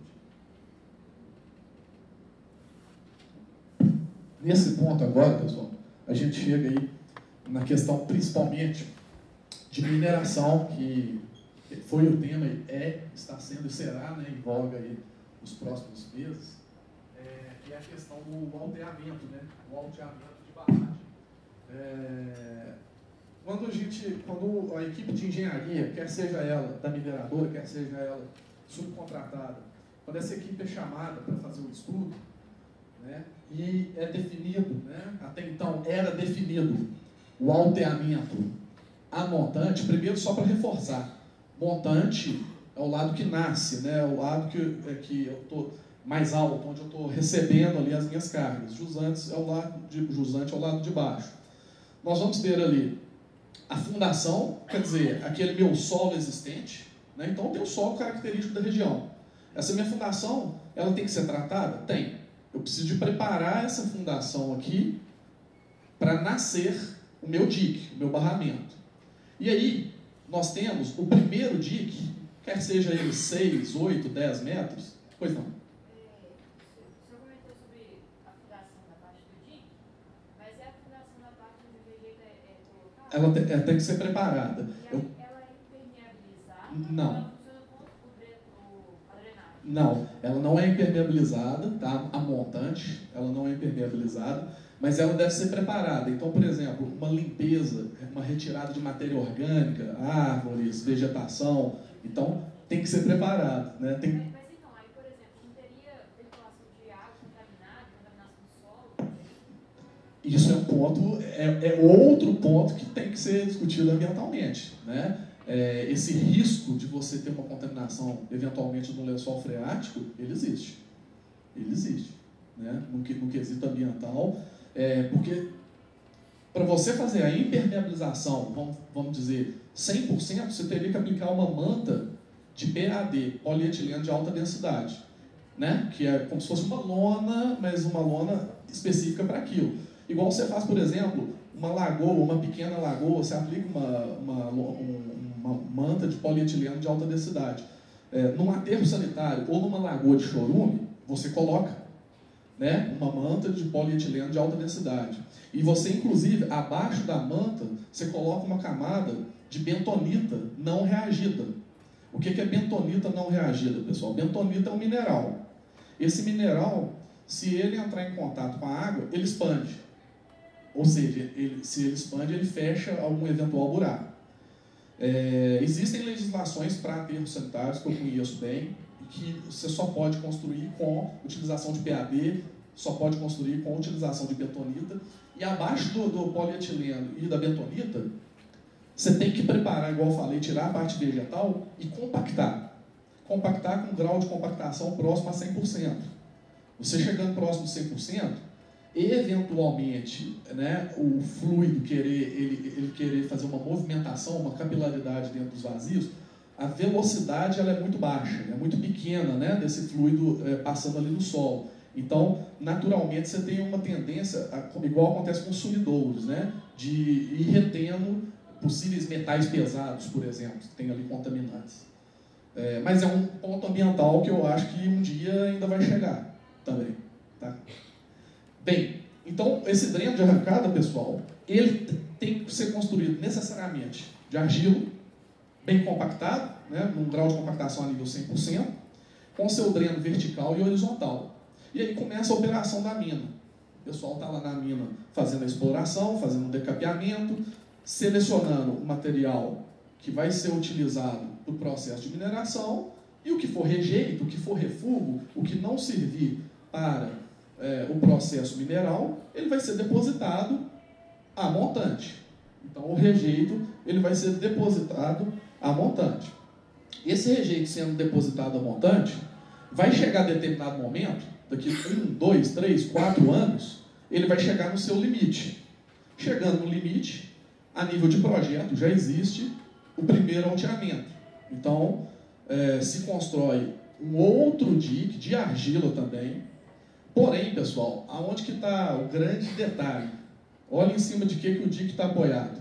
minutinho. Nesse ponto agora, pessoal, a gente chega aí na questão principalmente de mineração, que foi o tema, está sendo e será, né, em voga aí nos próximos meses, que é a questão do alteamento, né, o alteamento de barragem. Quando a equipe de engenharia, quer seja ela da mineradora, quer seja ela subcontratada, quando essa equipe é chamada para fazer o estudo, né, e é definido, né, até então era definido o alteamento a montante, primeiro só para reforçar, montante é o lado que nasce, né, o lado que eu estou mais alto, onde eu estou recebendo ali as minhas cargas. Jusante é o lado de baixo. Nós vamos ter ali a fundação, quer dizer, aquele meu solo existente, né? Então tem o solo característico da região. Essa minha fundação, ela tem que ser tratada? Tem. Eu preciso de preparar essa fundação aqui para nascer o meu dique, o meu barramento. E aí, nós temos o primeiro dique, quer seja ele 6, 8, 10 metros, pois não. O senhor comentou sobre a fundação da parte do dique, mas é a fundação da parte onde o rejeito é colocado? Ela tem que ser preparada. E ela é impermeabilizada? Não. Ela funciona com a drenagem? Não, ela não é impermeabilizada, tá? A montante, ela não é impermeabilizada, mas ela deve ser preparada. Então, por exemplo, uma limpeza, uma retirada de matéria orgânica, árvores, vegetação, então tem que ser preparado, né? Mas então, aí, por exemplo, não teria circulação de água contaminada, contaminação do solo? Isso é um ponto, é outro ponto que tem que ser discutido ambientalmente, né? Esse risco de você ter uma contaminação, eventualmente, no lençol freático, ele existe. Ele existe, né? No quesito ambiental, porque para você fazer a impermeabilização, vamos dizer, 100%, você teria que aplicar uma manta de PAD, polietileno de alta densidade, né? Que é como se fosse uma lona, mas uma lona específica para aquilo. Igual você faz, por exemplo, uma lagoa, uma pequena lagoa, você aplica uma manta de polietileno de alta densidade. Num aterro sanitário ou numa lagoa de chorume, você coloca, né, uma manta de polietileno de alta densidade. E você, inclusive, abaixo da manta, você coloca uma camada de bentonita não reagida. O que é bentonita não reagida, pessoal? Bentonita é um mineral. Esse mineral, se ele entrar em contato com a água, ele expande. Ou seja, se ele expande, ele fecha algum eventual buraco. Existem legislações para aterros sanitários que eu conheço bem, que você só pode construir com utilização de PAD, só pode construir com utilização de bentonita, e abaixo do polietileno e da bentonita, você tem que preparar, igual eu falei, tirar a parte vegetal e compactar. Compactar com um grau de compactação próximo a 100%. Você chegando próximo de 100%, eventualmente, né, o fluido ele querer fazer uma movimentação, uma capilaridade dentro dos vazios, a velocidade ela é muito baixa, é muito pequena, né, desse fluido passando ali no solo. Então, naturalmente, você tem uma tendência, igual acontece com os sumidouros, né, de ir retendo possíveis metais pesados, por exemplo, que tem ali contaminantes. Mas é um ponto ambiental que eu acho que um dia ainda vai chegar também. Tá? Bem, então esse dreno de arrancada, pessoal, ele tem que ser construído necessariamente de argila, bem compactado, né, num grau de compactação a nível 100%, com seu dreno vertical e horizontal. E aí começa a operação da mina. O pessoal está lá na mina fazendo a exploração, fazendo um decapeamento, selecionando o material que vai ser utilizado no processo de mineração, e o que for rejeito, o que for refúgio, o que não servir para o processo mineral, ele vai ser depositado a montante. Então, o rejeito ele vai ser depositado a montante. Esse rejeito sendo depositado a montante, vai chegar a determinado momento, daqui 1, 2, 3, 4 anos, ele vai chegar no seu limite. Chegando no limite, a nível de projeto, já existe o primeiro alteamento. Então, se constrói um outro dique de argila também. Porém, pessoal, aonde que está o grande detalhe? Olha em cima de que o dique está apoiado.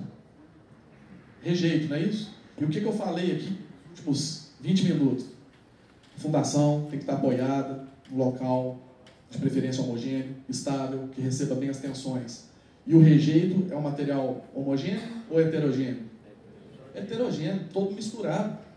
Rejeito, não é isso? E o que eu falei aqui, tipo, 20 minutos? A fundação tem que estar apoiada no local, de preferência homogêneo, estável, que receba bem as tensões. E o rejeito é um material homogêneo ou heterogêneo? Heterogêneo, todo misturado.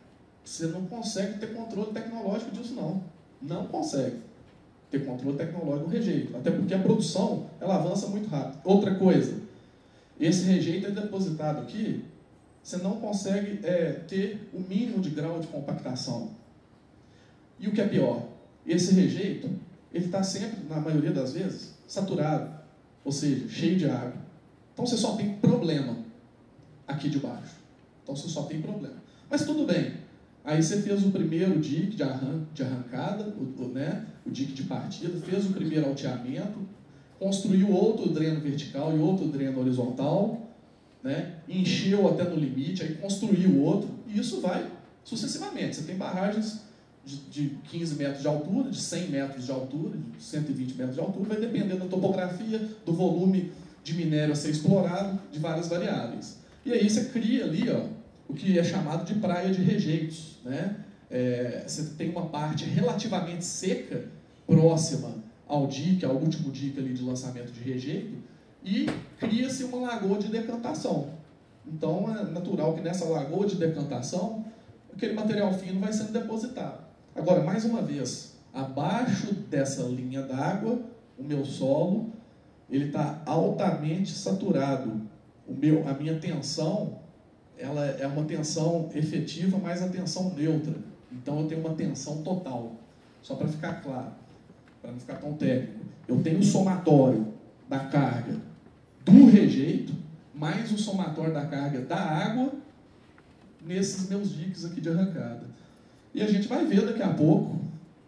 Você não consegue ter controle tecnológico disso, não. Não consegue ter controle tecnológico do rejeito. Até porque a produção, ela avança muito rápido. Outra coisa, esse rejeito é depositado aqui, você não consegue ter o mínimo de grau de compactação. E o que é pior, esse rejeito, ele está sempre, na maioria das vezes, saturado, ou seja, cheio de água. Então você só tem problema aqui de baixo. Então você só tem problema. Mas tudo bem. Aí você fez o primeiro dique de arrancada, o dique de partida, fez o primeiro alteamento, construiu outro dreno vertical e outro dreno horizontal, né? Encheu até no limite, aí construiu outro, e isso vai sucessivamente. Você tem barragens de 15 metros de altura, de 100 metros de altura, de 120 metros de altura, vai depender da topografia, do volume de minério a ser explorado, de várias variáveis. E aí você cria ali, ó, o que é chamado de praia de rejeitos, né? Você tem uma parte relativamente seca, próxima ao dique, ao último dique ali de lançamento de rejeito, e cria-se uma lagoa de decantação. Então é natural que nessa lagoa de decantação, aquele material fino vai sendo depositado. Agora, mais uma vez, abaixo dessa linha d'água, o meu solo, ele está altamente saturado. A minha tensão, ela é uma tensão efetiva, mas a tensão neutra. Então eu tenho uma tensão total. Só para ficar claro, para não ficar tão técnico. Eu tenho o somatório da carga do rejeito, mais o somatório da carga da água, nesses meus diques aqui de arrancada. E a gente vai ver daqui a pouco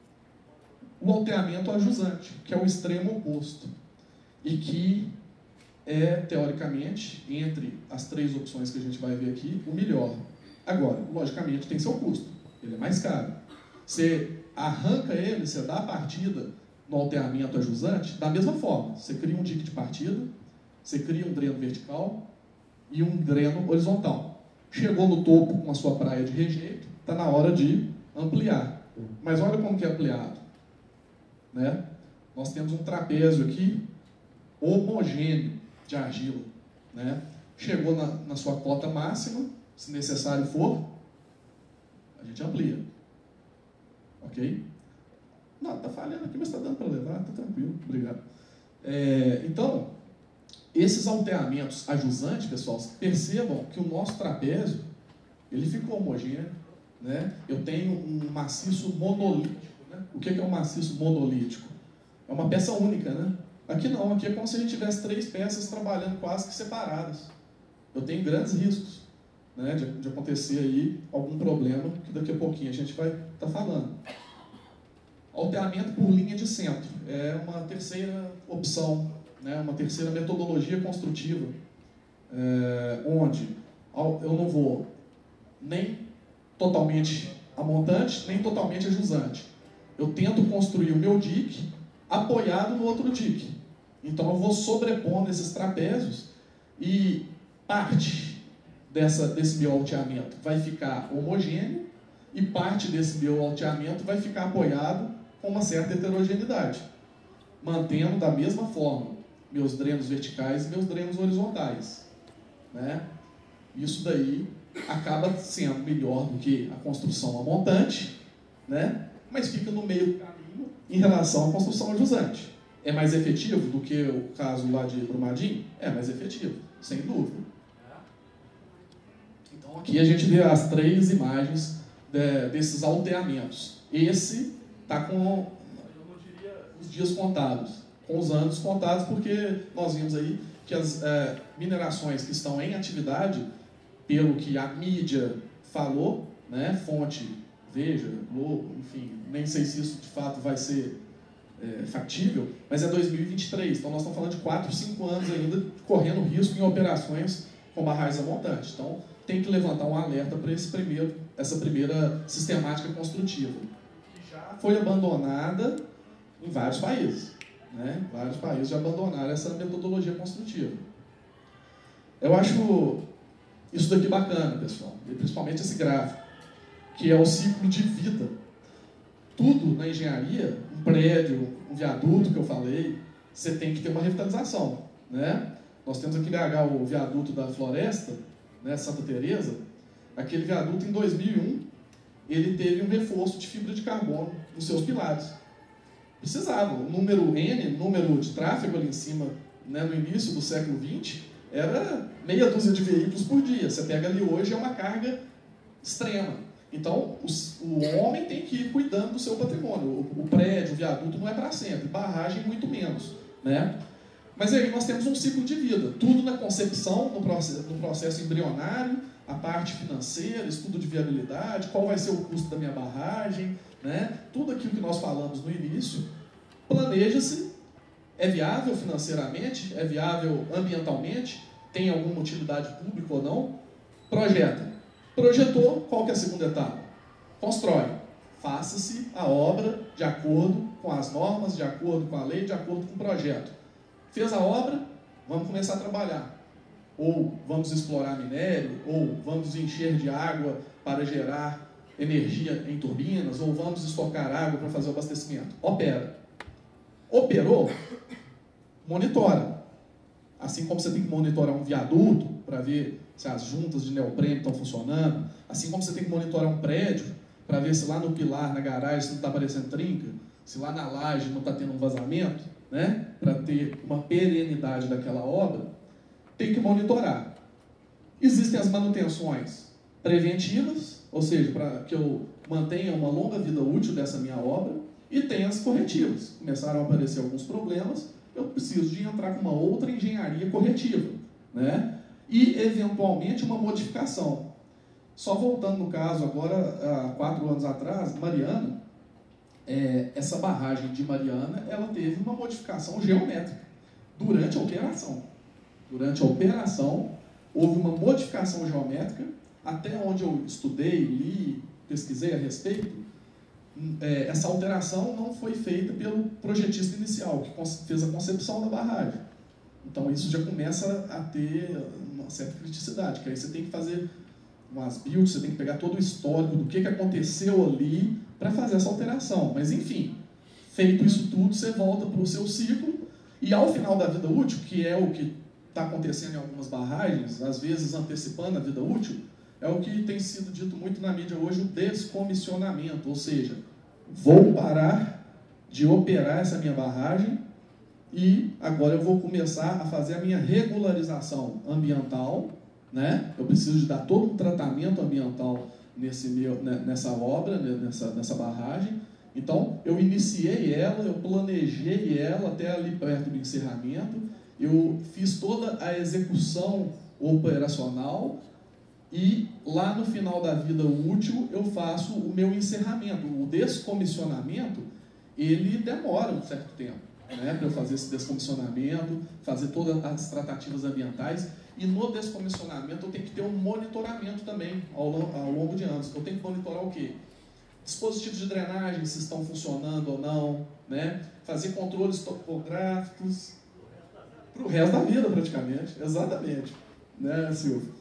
o alteamento ajusante, que é o extremo oposto. E que é, teoricamente, entre as três opções que a gente vai ver aqui, o melhor. Agora, logicamente, tem seu custo. Ele é mais caro. Você arranca ele, você dá a partida no alteamento ajusante da mesma forma. Você cria um dique de partida, você cria um dreno vertical e um dreno horizontal. Chegou no topo com a sua praia de rejeito, está na hora de ampliar. Mas olha como que é ampliado. Né? Nós temos um trapézio aqui homogêneo de argila. Né? Chegou na sua cota máxima, se necessário for, a gente amplia. Ok? Não, está falhando aqui, mas está dando para levar, está tranquilo, obrigado. Então, esses alteamentos ajusantes, pessoal, percebam que o nosso trapézio, ele ficou homogêneo, né? Eu tenho um maciço monolítico, né? O que é um maciço monolítico? É uma peça única, né? Aqui não, aqui é como se a gente tivesse três peças trabalhando quase que separadas. Eu tenho grandes riscos, né, de acontecer aí algum problema, que daqui a pouquinho a gente vai estar falando. Alteamento por linha de centro é uma terceira opção, né, uma terceira metodologia construtiva, onde eu não vou nem totalmente amontante, nem totalmente ajusante. Eu tento construir o meu dique apoiado no outro dique. Então eu vou sobrepondo esses trapézios e parte desse meu alteamento vai ficar homogêneo e parte desse meu alteamento vai ficar apoiado com uma certa heterogeneidade, mantendo da mesma forma meus drenos verticais e meus drenos horizontais. Né? Isso daí acaba sendo melhor do que a construção a montante, né? Mas fica no meio do caminho em relação à construção ajusante. É mais efetivo do que o caso lá de Brumadinho? É mais efetivo, sem dúvida. Então aqui a gente vê as três imagens desses alteamentos. Esse está com, eu não diria os dias contados, com os anos contados, porque nós vimos aí que as minerações que estão em atividade, pelo que a mídia falou, né, fonte Veja, Globo, enfim, nem sei se isso de fato vai ser factível, mas é 2023, então nós estamos falando de 4, 5 anos ainda correndo risco em operações com barragens a montante. Então tem que levantar um alerta para essa primeira sistemática construtiva, que já foi abandonada em vários países. Né? Vários países já abandonaram essa metodologia construtiva. Eu acho isso daqui bacana, pessoal, e principalmente esse gráfico, que é o ciclo de vida. Tudo na engenharia, um prédio, um viaduto que eu falei, você tem que ter uma revitalização. Né? Nós temos aqui em BH o viaduto da Floresta, né, Santa Teresa. Aquele viaduto, em 2001, ele teve um reforço de fibra de carbono nos seus pilares. Precisava. O número N, número de tráfego ali em cima, né, no início do século XX, era meia dúzia de veículos por dia. Você pega ali hoje, é uma carga extrema. Então, o homem tem que ir cuidando do seu patrimônio. O prédio, o viaduto não é para sempre, barragem muito menos, né? Mas aí nós temos um ciclo de vida, tudo na concepção, no processo embrionário, a parte financeira, estudo de viabilidade, qual vai ser o custo da minha barragem, né? Tudo aquilo que nós falamos no início, planeja-se, é viável financeiramente, é viável ambientalmente, tem alguma utilidade pública ou não, projeta. Projetou, qual que é a segunda etapa? Constrói. Faça-se a obra de acordo com as normas, de acordo com a lei, de acordo com o projeto. Fez a obra, vamos começar a trabalhar. Ou vamos explorar minério, ou vamos encher de água para gerar energia em turbinas, ou vamos estocar água para fazer o abastecimento. Opera. Operou, monitora. Assim como você tem que monitorar um viaduto para ver se as juntas de neoprene estão funcionando, assim como você tem que monitorar um prédio para ver se lá no pilar, na garagem, se não está aparecendo trinca, se lá na laje não está tendo um vazamento, né? Para ter uma perenidade daquela obra, tem que monitorar. Existem as manutenções preventivas, ou seja, para que eu mantenha uma longa vida útil dessa minha obra, e tem as corretivas. Começaram a aparecer alguns problemas, eu preciso de entrar com uma outra engenharia corretiva, né? E, eventualmente, uma modificação. Só voltando no caso, agora, há 4 anos atrás, Mariana, essa barragem de Mariana, ela teve uma modificação geométrica durante a operação. Durante a operação, houve uma modificação geométrica, até onde eu estudei, li, pesquisei a respeito, essa alteração não foi feita pelo projetista inicial, que fez a concepção da barragem. Então, isso já começa a ter uma certa criticidade, que aí você tem que fazer umas builds, você tem que pegar todo o histórico do que aconteceu ali para fazer essa alteração. Mas, enfim, feito isso tudo, você volta para o seu ciclo e, ao final da vida útil, que é o que está acontecendo em algumas barragens, às vezes antecipando a vida útil, é o que tem sido dito muito na mídia hoje, o descomissionamento, ou seja, vou parar de operar essa minha barragem e agora eu vou começar a fazer a minha regularização ambiental, né? Eu preciso de dar todo um tratamento ambiental nessa obra, nessa barragem. Então, eu iniciei ela, eu planejei ela até ali perto do encerramento, eu fiz toda a execução operacional e lá no final da vida útil eu faço o meu encerramento. O descomissionamento, ele demora um certo tempo, né, para eu fazer esse descomissionamento, fazer todas as tratativas ambientais, e no descomissionamento eu tenho que ter um monitoramento também ao longo de anos. Eu tenho que monitorar o quê? Dispositivos de drenagem, se estão funcionando ou não, né? Fazer controles topográficos para o resto da vida, praticamente. Exatamente, né, Silvio?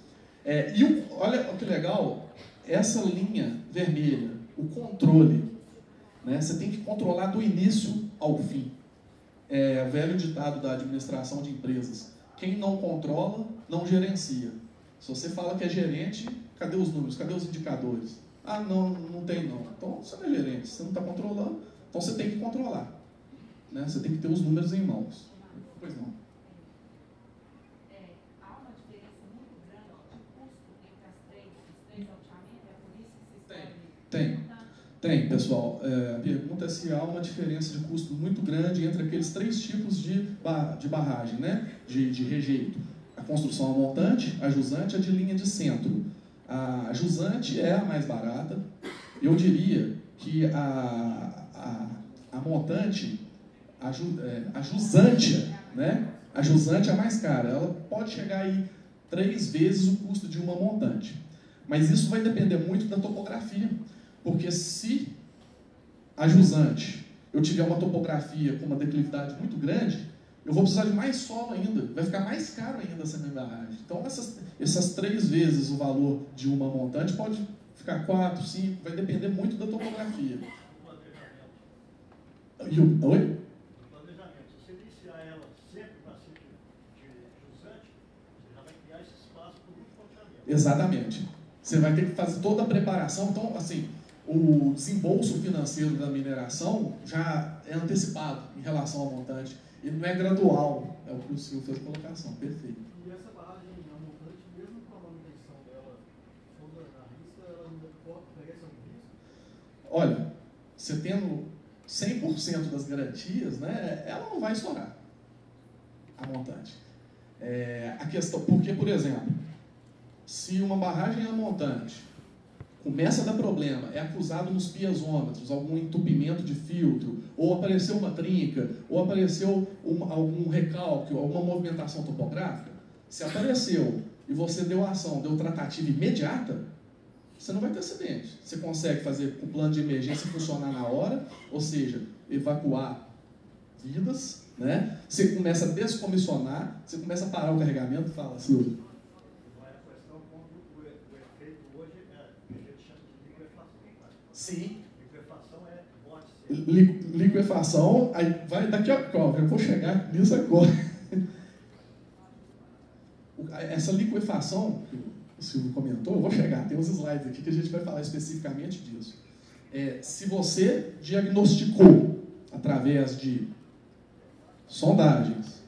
Olha que legal, essa linha vermelha, o controle, né? Você tem que controlar do início ao fim. O velho ditado da administração de empresas: quem não controla, não gerencia. Se você fala que é gerente, cadê os números? Cadê os indicadores? Ah, não tem não. Então você não é gerente, você não está controlando, então você tem que controlar, né? Você tem que ter os números em mãos. Pois não. Há uma diferença muito grande de custo entre os três alteamentos? É por isso que vocês podem... Tem, pessoal. A pergunta é se há uma diferença de custo muito grande entre aqueles 3 tipos de barragem, né? de rejeito. A construção a montante, a jusante e a de linha de centro. A jusante é a mais barata. Eu diria que a montante, a jusante, né? A jusante é a mais cara. Ela pode chegar aí 3 vezes o custo de uma montante. Mas isso vai depender muito da topografia. Porque se a jusante eu tiver uma topografia com uma declividade muito grande, eu vou precisar de mais solo ainda, vai ficar mais caro ainda essa minha barragem. Então essas 3 vezes o valor de uma montante pode ficar 4, 5, vai depender muito da topografia. Planejamento. Oi? Planejamento. Se você iniciar ela sempre para ciclo de jusante, você já vai criar esse espaço para o muito planejamento. Exatamente. Você vai ter que fazer toda a preparação. Então, assim, o desembolso financeiro da mineração já é antecipado em relação ao montante. Ele não é gradual, é o que o Silvio fez a colocação, perfeito. E essa barragem, a montante, mesmo com a manutenção dela toda na risca, ela não oferece algum risco? Olha, você tendo 100% das garantias, né, ela não vai estourar a montante. A questão, porque, por exemplo, se uma barragem a montante começa a dar problema, é acusado nos piezômetros, algum entupimento de filtro, ou apareceu uma trinca, ou apareceu algum recalque, ou alguma movimentação topográfica, se apareceu e você deu ação, deu tratativa imediata, você não vai ter acidente. Você consegue fazer o plano de emergência funcionar na hora, ou seja, evacuar vidas, né? Você começa a descomissionar, você começa a parar o carregamento, fala, Silvio. A questão como o efeito hoje a gente chama de liquefação. Sim. Liquefação pode ser. Liquefação, aí vai daqui a pouco, eu vou chegar nisso agora. Essa liquefação, que o Silvio comentou, eu vou chegar, tem uns slides aqui que a gente vai falar especificamente disso. Se você diagnosticou através de sondagens,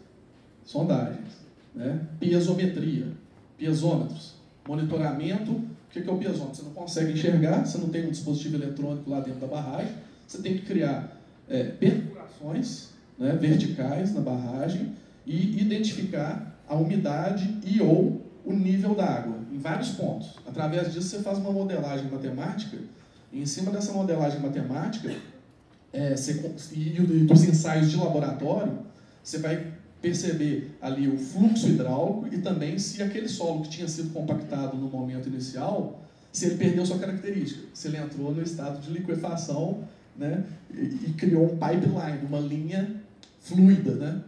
né, piezometria, piezômetros, monitoramento. O que é o piezômetro? Você não consegue enxergar, você não tem um dispositivo eletrônico lá dentro da barragem, você tem que criar perfurações, né, verticais na barragem e identificar a umidade e ou o nível da água, em vários pontos. Através disso, você faz uma modelagem matemática, e em cima dessa modelagem matemática e dos ensaios de laboratório, você vai perceber ali o fluxo hidráulico e também se aquele solo que tinha sido compactado no momento inicial, se ele perdeu sua característica, se ele entrou no estado de liquefação, né, e criou um pipeline, uma linha fluida, né?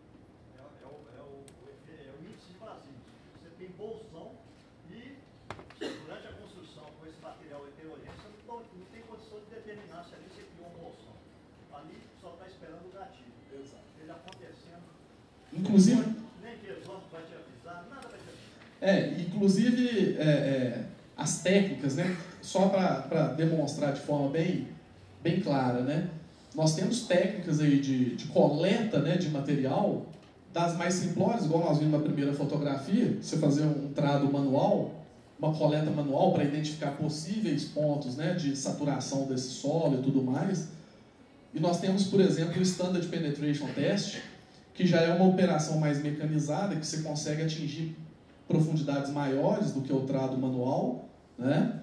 É o índice de vazio. Você tem bolsão e durante a construção com esse material heterogêneo, você não tem condição de determinar se ali você criou um bolsão. Ali só está esperando o gatilho. Exato. Ele acontecendo. Inclusive, nem piezômetro vai te avisar, nada vai te avisar. Inclusive as técnicas, né, só para demonstrar de forma bem clara, né, nós temos técnicas aí de coleta, né, de material, das mais simplórias, igual nós vimos na primeira fotografia, você fazer um trado manual, uma coleta manual para identificar possíveis pontos, né, de saturação desse solo e tudo mais. E nós temos, por exemplo, o Standard Penetration Test, que já é uma operação mais mecanizada, que você consegue atingir profundidades maiores do que o trado manual, né?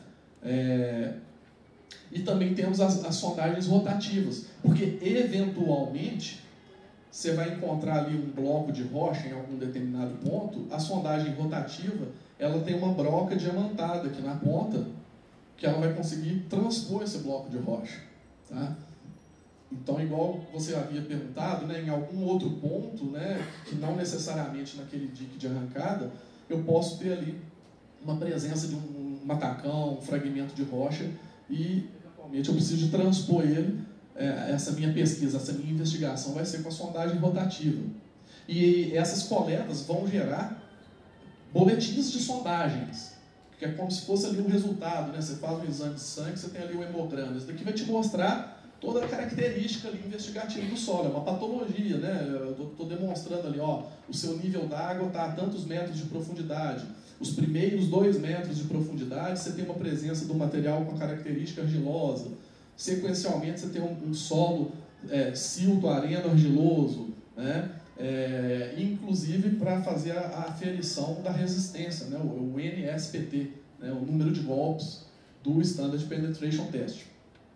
E também temos as sondagens rotativas, porque eventualmente você vai encontrar ali um bloco de rocha em algum determinado ponto, a sondagem rotativa ela tem uma broca diamantada aqui na ponta, que ela vai conseguir transpor esse bloco de rocha, tá? Então, igual você havia perguntado, né, em algum outro ponto, né, que não necessariamente naquele dique de arrancada, eu posso ter ali uma presença de um matacão, um fragmento de rocha, e eventualmente eu preciso de transpor ele. Essa minha pesquisa, essa minha investigação vai ser com a sondagem rotativa. E essas coletas vão gerar boletins de sondagens, que é como se fosse ali um resultado, né? Você faz um exame de sangue, você tem ali o hemograma. Isso daqui vai te mostrar toda a característica ali investigativa do solo, é uma patologia, né? Eu estou demonstrando ali, ó, o seu nível d'água está a tantos metros de profundidade. Os primeiros 2 metros de profundidade, você tem uma presença do material com característica argilosa. Sequencialmente, você tem um solo silto, areno, argiloso, né? Inclusive para fazer a aferição da resistência, né? o NSPT, né? O número de golpes do Standard Penetration Test.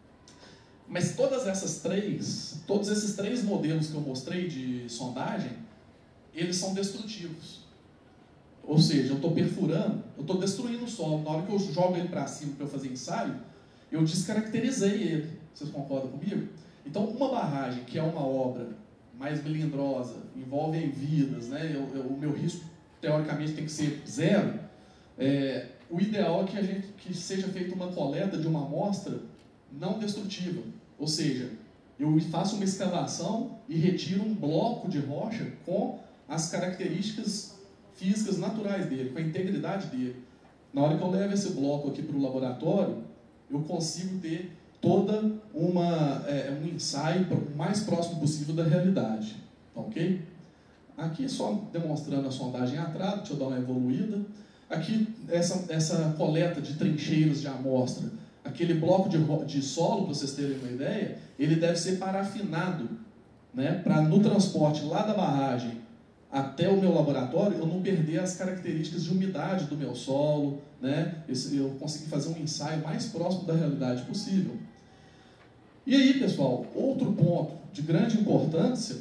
Mas todos esses três modelos que eu mostrei de sondagem, eles são destrutivos. Ou seja, eu estou perfurando, eu estou destruindo o solo. Na hora que eu jogo ele para cima para eu fazer ensaio, eu descaracterizei ele. Vocês concordam comigo? Então, uma barragem que é uma obra mais melindrosa, envolve vidas, né? O meu risco, teoricamente, tem que ser 0. O ideal é que seja feita uma coleta de uma amostra não destrutiva. Ou seja, eu faço uma escavação e retiro um bloco de rocha com as características físicas naturais dele, com a integridade dele. Na hora que eu levo esse bloco aqui para o laboratório, eu consigo ter toda um ensaio o mais próximo possível da realidade. Ok? Aqui só demonstrando a sondagem atrás, deixa eu dar uma evoluída. Aqui, essa coleta de trincheiras de amostra, aquele bloco de solo, para vocês terem uma ideia, ele deve ser parafinado, né, para no transporte lá da barragem até o meu laboratório, eu não perder as características de umidade do meu solo, né, eu conseguir fazer um ensaio mais próximo da realidade possível. E aí, pessoal, outro ponto de grande importância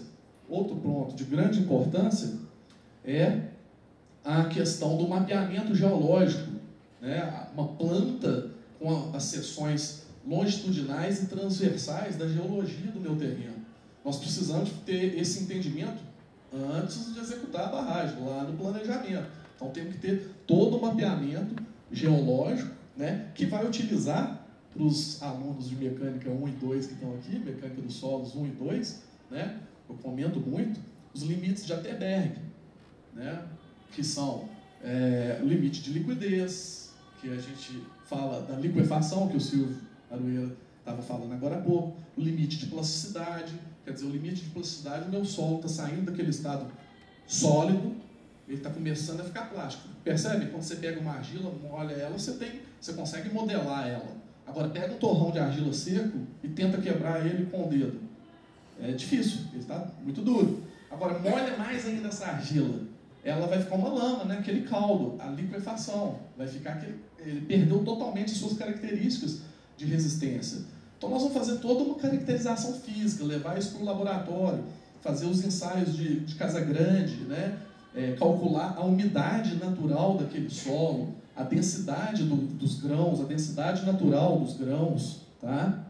é a questão do mapeamento geológico, né? Uma planta com as seções longitudinais e transversais da geologia do meu terreno. Nós precisamos ter esse entendimento antes de executar a barragem, lá no planejamento. Então temos que ter todo o mapeamento geológico, né, que vai utilizar para os alunos de mecânica 1 e 2 que estão aqui, mecânica dos solos 1 e 2, né, eu comento muito, os limites de Atterberg, né, que são o limite de liquidez, que a gente fala da liquefação, que o Silvio Aroeira estava falando agora há pouco, o limite de plasticidade, quer dizer, o limite de plasticidade, o meu solo está saindo daquele estado sólido, ele está começando a ficar plástico. Percebe? Quando você pega uma argila, molha ela, você consegue modelar ela. Agora, pega um torrão de argila seco e tenta quebrar ele com o dedo. É difícil, ele está muito duro. Agora, molha mais ainda essa argila. Ela vai ficar uma lama, né? Aquele caldo, a liquefação. Vai ficar ele perdeu totalmente suas características de resistência. Então, nós vamos fazer toda uma caracterização física, levar isso para o laboratório, fazer os ensaios de Casa Grande, né? Calcular a umidade natural daquele solo, a densidade dos grãos, a densidade natural dos grãos, tá?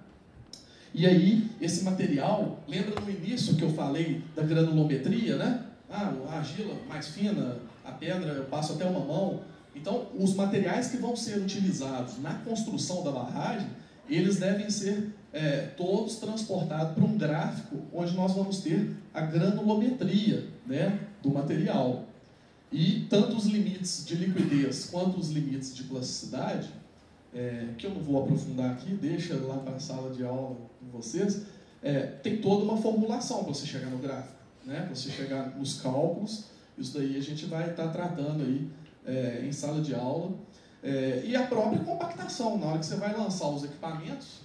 E aí, esse material, lembra no início que eu falei da granulometria, né? A argila mais fina, a pedra eu passo até uma mão. Então, os materiais que vão ser utilizados na construção da barragem, eles devem ser todos transportados para um gráfico onde nós vamos ter a granulometria, né, do material. E tanto os limites de liquidez quanto os limites de plasticidade, que eu não vou aprofundar aqui, deixa lá para a sala de aula com vocês, tem toda uma formulação para você chegar no gráfico, né, para você chegar nos cálculos. Isso daí a gente vai estar tratando aí em sala de aula. E a própria compactação, na hora que você vai lançar os equipamentos,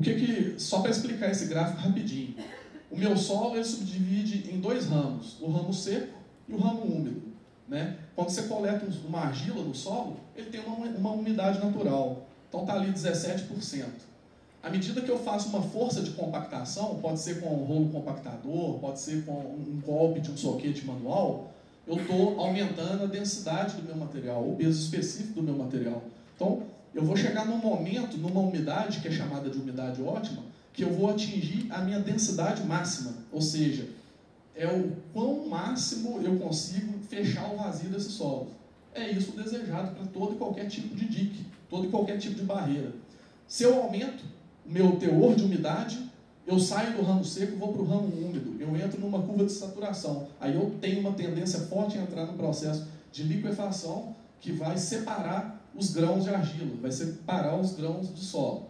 só para explicar esse gráfico rapidinho, o meu solo ele subdivide em 2 ramos, o ramo seco e o ramo úmido, né? Quando você coleta uma argila no solo, ele tem uma umidade natural, então está ali 17%. À medida que eu faço uma força de compactação, pode ser com um rolo compactador, pode ser com um golpe de um soquete manual, eu estou aumentando a densidade do meu material, o peso específico do meu material. Então, eu vou chegar num momento, numa umidade, que é chamada de umidade ótima, que eu vou atingir a minha densidade máxima, ou seja, é o quão máximo eu consigo fechar o vazio desse solo. É isso desejado para todo e qualquer tipo de dique, todo e qualquer tipo de barreira. Se eu aumento o meu teor de umidade, eu saio do ramo seco e vou para o ramo úmido. Eu entro numa curva de saturação. Aí eu tenho uma tendência forte a entrar no processo de liquefação que vai separar os grãos de argila, vai separar os grãos de solo.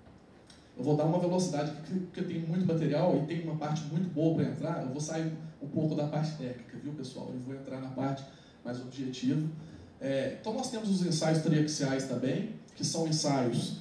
Eu vou dar uma velocidade, porque tem muito material e tem uma parte muito boa para entrar. Eu vou sair um pouco da parte técnica, viu, pessoal? Eu vou entrar na parte mais objetiva. Então, nós temos os ensaios triaxiais também, que são ensaios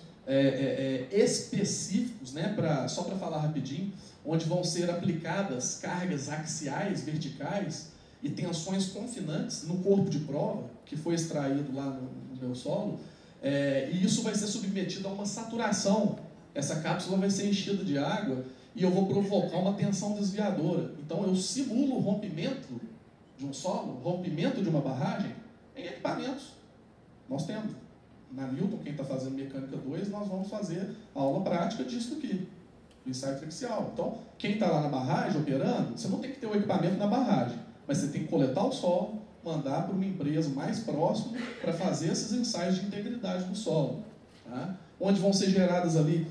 específicos, né, só para falar rapidinho, onde vão ser aplicadas cargas axiais, verticais e tensões confinantes no corpo de prova, que foi extraído lá no meu solo, e isso vai ser submetido a uma saturação. Essa cápsula vai ser enchida de água e eu vou provocar uma tensão desviadora. Então eu simulo o rompimento de um solo, rompimento de uma barragem em equipamentos. Nós temos. Na Newton, quem está fazendo Mecânica 2, nós vamos fazer a aula prática disso aqui, do ensaio triaxial. Então, quem está lá na barragem operando, você não tem que ter o equipamento na barragem, mas você tem que coletar o solo, mandar para uma empresa mais próxima para fazer esses ensaios de integridade do solo. Tá? Onde vão ser geradas ali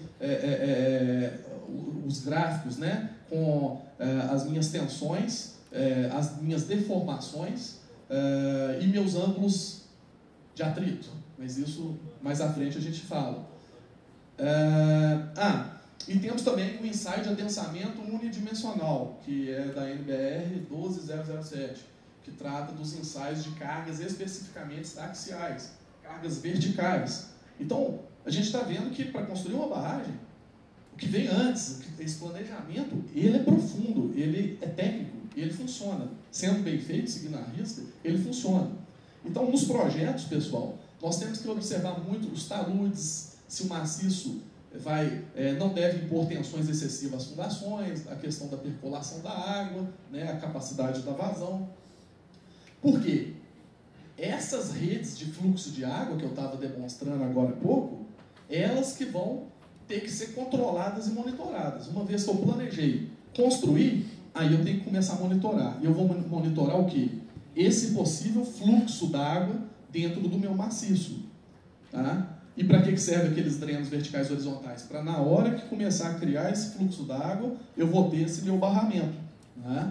os gráficos, né, com as minhas tensões, as minhas deformações e meus ângulos de atrito. Mas isso mais à frente a gente fala. E temos também o ensaio de adensamento unidimensional, que é da NBR 12007, que trata dos ensaios de cargas especificamente axiais, cargas verticais. Então, a gente está vendo que para construir uma barragem, o que vem antes, esse planejamento, ele é profundo, ele é técnico, ele funciona. Sendo bem feito, seguindo a risca, ele funciona. Então, nos projetos, pessoal, nós temos que observar muito os taludes, se o maciço não deve impor tensões excessivas às fundações, a questão da percolação da água, né, a capacidade da vazão. Por quê? Essas redes de fluxo de água que eu estava demonstrando agora há pouco, elas que vão ter que ser controladas e monitoradas. Uma vez que eu planejei construir, aí eu tenho que começar a monitorar. E eu vou monitorar o quê? Esse possível fluxo d'água dentro do meu maciço. Tá? E para que servem aqueles drenos verticais e horizontais? Para na hora que começar a criar esse fluxo d'água, eu vou ter esse meu barramento. Né?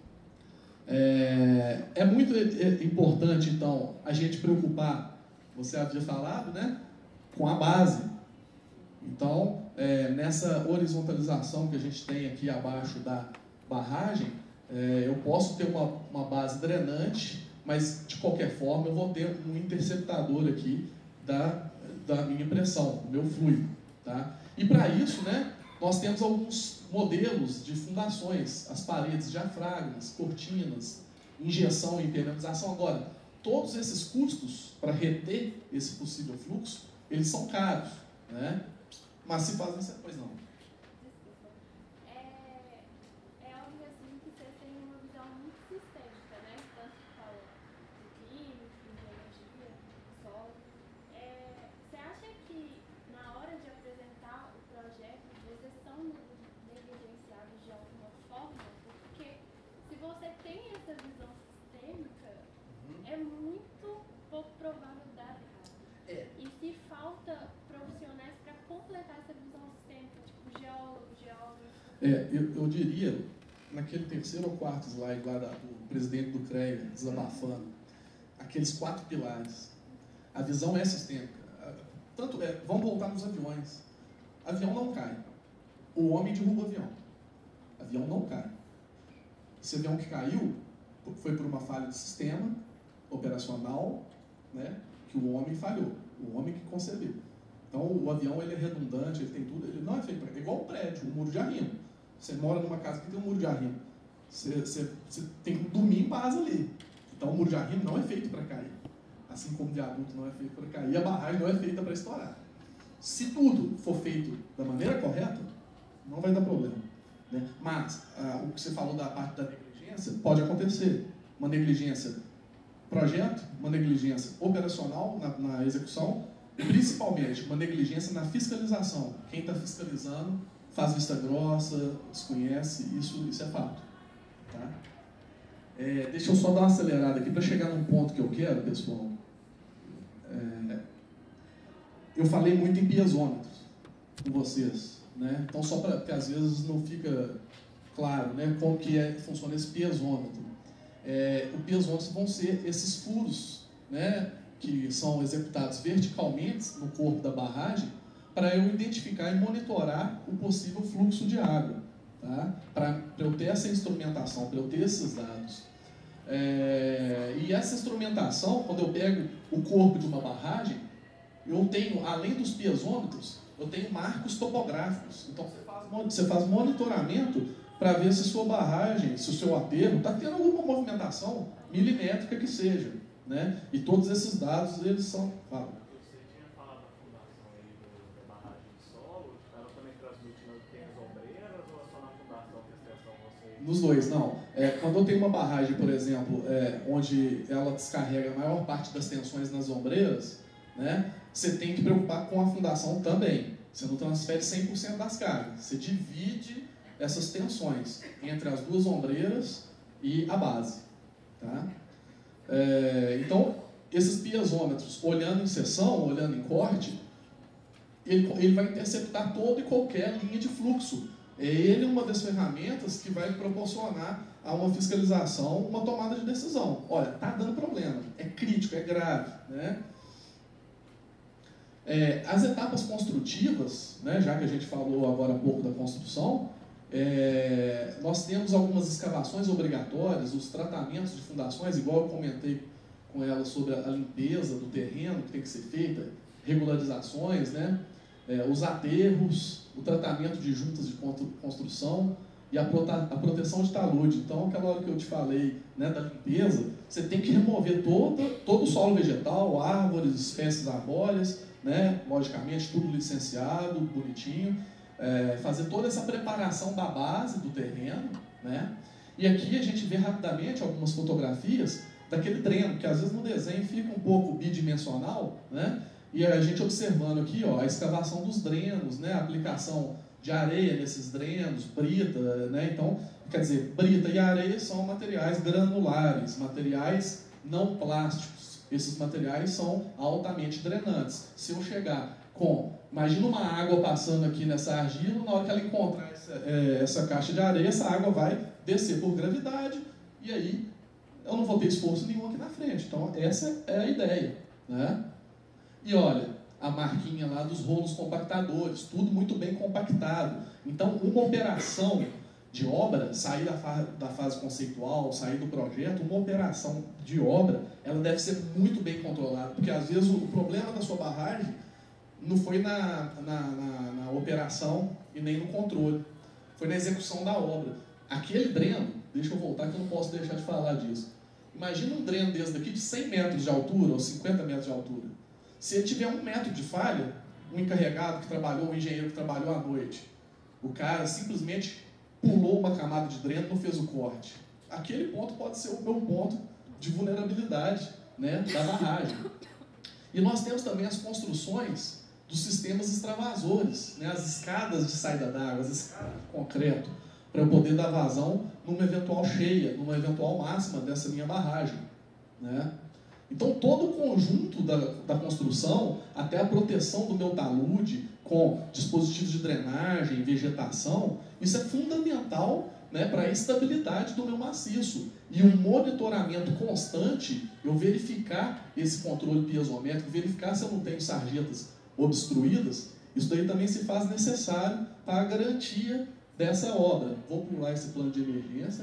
É muito importante, então, a gente preocupar, você havia falado, né, com a base. Então, nessa horizontalização que a gente tem aqui abaixo da barragem, eu posso ter uma base drenante, mas, de qualquer forma, eu vou ter um interceptador aqui da minha pressão, do meu fluido. Tá? E para isso, né, nós temos alguns modelos de fundações, as paredes, diafragmas, cortinas, injeção e impermeabilização. Agora, todos esses custos para reter esse possível fluxo, eles são caros, né? Mas se fazem, pois não. Desculpa. É algo assim que você tem uma visão muito sistêmica, né? Tanto que fala de química, de energia, solo. Você acha que na hora de apresentar o projeto, vocês são negligenciados de alguma forma? Porque se você tem essa visão sistêmica, é muito pouco provável dar errado. E se falta profissionais para completar essa visão sistêmica, tipo geólogo. Eu diria, naquele terceiro ou quarto slide lá do presidente do CREA, desabafando, aqueles 4 pilares. A visão é sistêmica. Vamos voltar nos aviões. Avião não cai. O homem derruba o avião. Avião não cai. Esse avião que caiu foi por uma falha de sistema operacional, né, que o homem falhou. O homem que concebeu. Então, o avião ele é redundante, ele tem tudo, ele não é feito para... É igual um prédio, um muro de arrimo. Você mora numa casa que tem um muro de arrimo. Você tem que dormir em paz ali. Então, o muro de arrimo não é feito para cair. Assim como o viaduto não é feito para cair, a barragem não é feita para estourar. Se tudo for feito da maneira correta, não vai dar problema. Né? Mas, o que você falou da parte da negligência, pode acontecer. Uma negligência projeto, uma negligência operacional na execução, e principalmente uma negligência na fiscalização. Quem está fiscalizando faz vista grossa, desconhece, isso é fato. Tá? Deixa eu só dar uma acelerada aqui para chegar num ponto que eu quero, pessoal. Eu falei muito em piezômetros com vocês, né? Então, só porque às vezes não fica claro, né, como que funciona esse piezômetro. O piezômetro vão ser esses furos, né, que são executados verticalmente no corpo da barragem para eu identificar e monitorar o possível fluxo de água, tá? Para eu ter essa instrumentação, para eu ter esses dados. E essa instrumentação, quando eu pego o corpo de uma barragem, eu tenho, além dos piezômetros, eu tenho marcos topográficos. Então você faz monitoramento para ver se sua barragem, se o seu aterro está tendo alguma movimentação milimétrica que seja, né? E todos esses dados, eles são... Fala. Você tinha falado da fundação aí da barragem de solo, ela também transmite tem as ombreiras ou é só na fundação que a extensão você... Nos dois, não. Quando eu tenho uma barragem, por exemplo, onde ela descarrega a maior parte das tensões nas ombreiras, né, você tem que preocupar com a fundação também. Você não transfere 100% das cargas. Você divide essas tensões entre as duas ombreiras e a base. Tá? Então, esses piezômetros, olhando em seção, olhando em corte, ele vai interceptar toda e qualquer linha de fluxo. Ele é uma das ferramentas que vai proporcionar a uma fiscalização, uma tomada de decisão. Olha, está dando problema, é crítico, é grave. Né? As etapas construtivas, né, já que a gente falou agora há pouco da construção, nós temos algumas escavações obrigatórias, os tratamentos de fundações, igual eu comentei com ela sobre a limpeza do terreno que tem que ser feita, regularizações, né, os aterros, o tratamento de juntas de construção e a proteção de talude. Então, aquela hora que eu te falei, né, da limpeza, você tem que remover todo o solo vegetal, árvores, espécies arbóreas, né, logicamente tudo licenciado, bonitinho, fazer toda essa preparação da base do terreno, né? E aqui a gente vê rapidamente algumas fotografias daquele dreno, que às vezes no desenho fica um pouco bidimensional, né? E a gente observando aqui, ó, a escavação dos drenos, né? A aplicação de areia nesses drenos, brita, né? Então, quer dizer, brita e areia são materiais granulares, materiais não plásticos. Esses materiais são altamente drenantes. Se eu chegar imagina uma água passando aqui nessa argila, na hora que ela encontrar essa caixa de areia, essa água vai descer por gravidade, e aí eu não vou ter esforço nenhum aqui na frente. Então, essa é a ideia, né? E olha, a marquinha lá dos rolos compactadores, tudo muito bem compactado. Então, uma operação de obra, sair da fase conceitual, sair do projeto, uma operação de obra, ela deve ser muito bem controlada, porque às vezes o problema da sua barragem não foi na operação e nem no controle, foi na execução da obra. Aquele dreno, deixa eu voltar que eu não posso deixar de falar disso. Imagina um dreno desse daqui de 100 metros de altura ou 50 metros de altura. Se ele tiver 1 metro de falha, um encarregado que trabalhou, um engenheiro que trabalhou à noite, o cara simplesmente pulou uma camada de dreno e não fez o corte. Aquele ponto pode ser o meu ponto de vulnerabilidade, né, da barragem. E nós temos também as construções dos sistemas extravasores, né, as escadas de saída d'água, as escadas de concreto, para eu poder dar vazão numa eventual cheia, numa eventual máxima dessa minha barragem, né? Então, todo o conjunto da construção, até a proteção do meu talude, com dispositivos de drenagem, vegetação, isso é fundamental, né, para a estabilidade do meu maciço. E um monitoramento constante, eu verificar esse controle piezométrico, verificar se eu não tenho sarjetas obstruídas, isso daí também se faz necessário para a garantia dessa obra. Vou pular esse plano de emergência.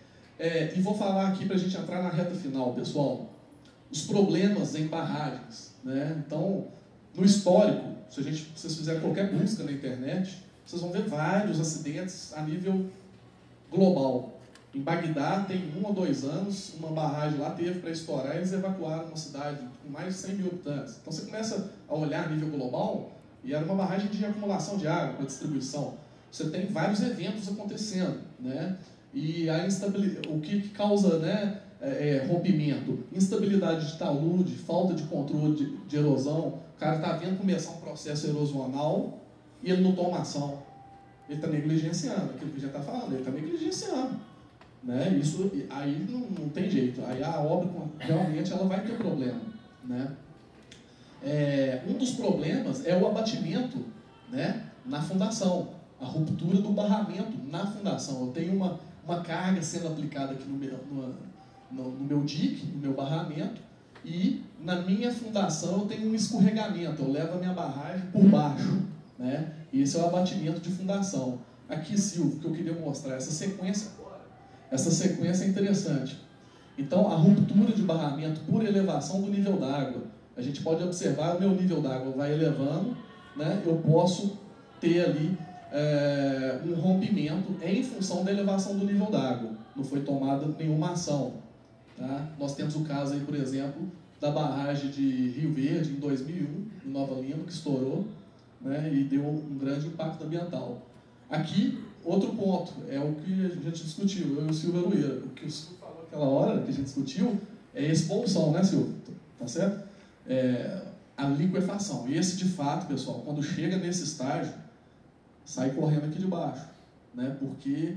E vou falar aqui para a gente entrar na reta final, pessoal. Os problemas em barragens, né? Então, no histórico, se vocês fizerem qualquer busca na internet, vocês vão ver vários acidentes a nível global. Em Bagdá, tem 1 ou 2 anos, uma barragem lá teve para estourar e eles evacuaram uma cidade com mais de 100 mil habitantes. Então, você começa a olhar a nível global, e era uma barragem de acumulação de água para distribuição. Você tem vários eventos acontecendo, né? E a instabilidade, o que causa, né, rompimento, instabilidade de talude, falta de controle de erosão. O cara está vendo começar um processo erosional e ele não toma ação. Ele está negligenciando, aquilo que a gente está falando, ele está negligenciando, né? Isso aí não tem jeito, aí a obra realmente ela vai ter problema, né? Um dos problemas é o abatimento, né, na fundação, a ruptura do barramento na fundação. Eu tenho uma carga sendo aplicada aqui no meu dique, no meu barramento, e na minha fundação eu tenho um escorregamento, eu levo a minha barragem por baixo, né? E esse é o abatimento de fundação. Aqui, Silvio, que eu queria mostrar, essa sequência é interessante. Então, a ruptura de barramento por elevação do nível d'água. A gente pode observar, o meu nível d'água vai elevando, né? Eu posso ter ali um rompimento em função da elevação do nível d'água. Não foi tomada nenhuma ação. Tá? Nós temos o caso aí, por exemplo, da barragem de Rio Verde, em 2001, em Nova Lima, que estourou, né, e deu um grande impacto ambiental. Aqui, outro ponto, é o que a gente discutiu, eu e o Silvio Arueira. O que o Silvio falou naquela hora que a gente discutiu é expulsão, né, Silvio? Tá certo? A liquefação. E esse, de fato, pessoal, quando chega nesse estágio, sai correndo aqui de baixo, né, porque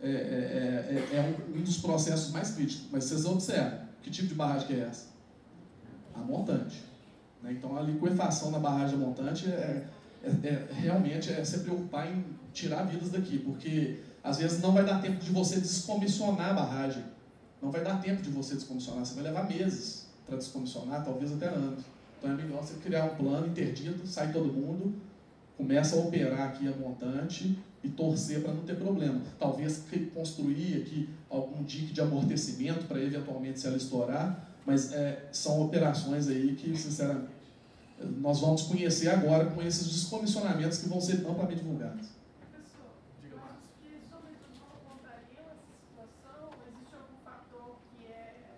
um dos processos mais críticos. Mas vocês observam, que tipo de barragem que é essa? A montante. Né? Então, a liquefação na barragem montante realmente é se preocupar em tirar vidas daqui, porque às vezes não vai dar tempo de você descomissionar a barragem. Não vai dar tempo de você descomissionar, você vai levar meses para descomissionar, talvez até anos. Então é melhor você criar um plano interdito, sai todo mundo, começa a operar aqui a montante e torcer para não ter problema. Talvez construir aqui algum dique de amortecimento para eventualmente se ela estourar, mas são operações aí que, sinceramente, nós vamos conhecer agora com esses descomissionamentos que vão ser amplamente divulgados. Professor, eu acho que sobretudo não apontariam essa situação, existe algum fator que é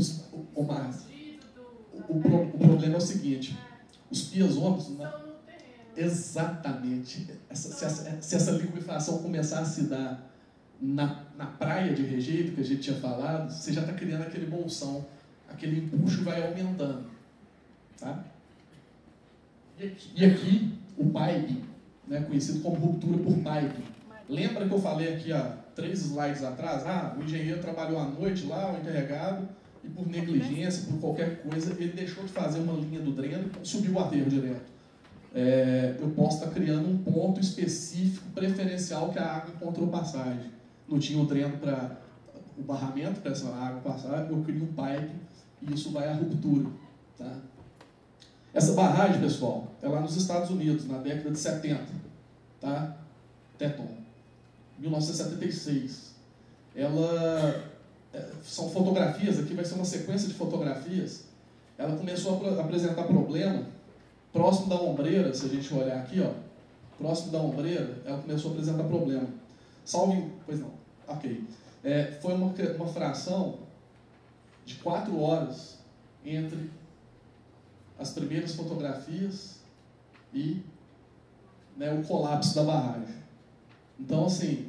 o problema é o seguinte, os piazômetros... Estão no terreno. Exatamente. Se essa liquefação começar a se dar na praia de rejeito, que a gente tinha falado, você já está criando aquele bolsão, aquele empuxo vai aumentando. Tá? E aqui, o pipe, né, conhecido como ruptura por pipe. Lembra que eu falei aqui há 3 slides atrás? O engenheiro trabalhou à noite lá, o encarregado, e por negligência, por qualquer coisa, ele deixou de fazer uma linha do dreno e subiu o aterro direto. Eu posso estar criando um ponto específico, preferencial, que a água encontrou passagem. Não tinha o dreno para o barramento, para essa água passar, eu crio um pipe e isso vai à ruptura. Tá? Essa barragem, pessoal, é lá nos Estados Unidos, na década de 70. Tá? Teton. 1976. São fotografias, aqui vai ser uma sequência de fotografias. Ela começou a apresentar problema próximo da ombreira, se a gente olhar aqui, ó, próximo da ombreira, ela começou a apresentar problema. Pois não, ok. Foi uma fração de 4 horas entre as primeiras fotografias e, né, o colapso da barragem. Então, assim,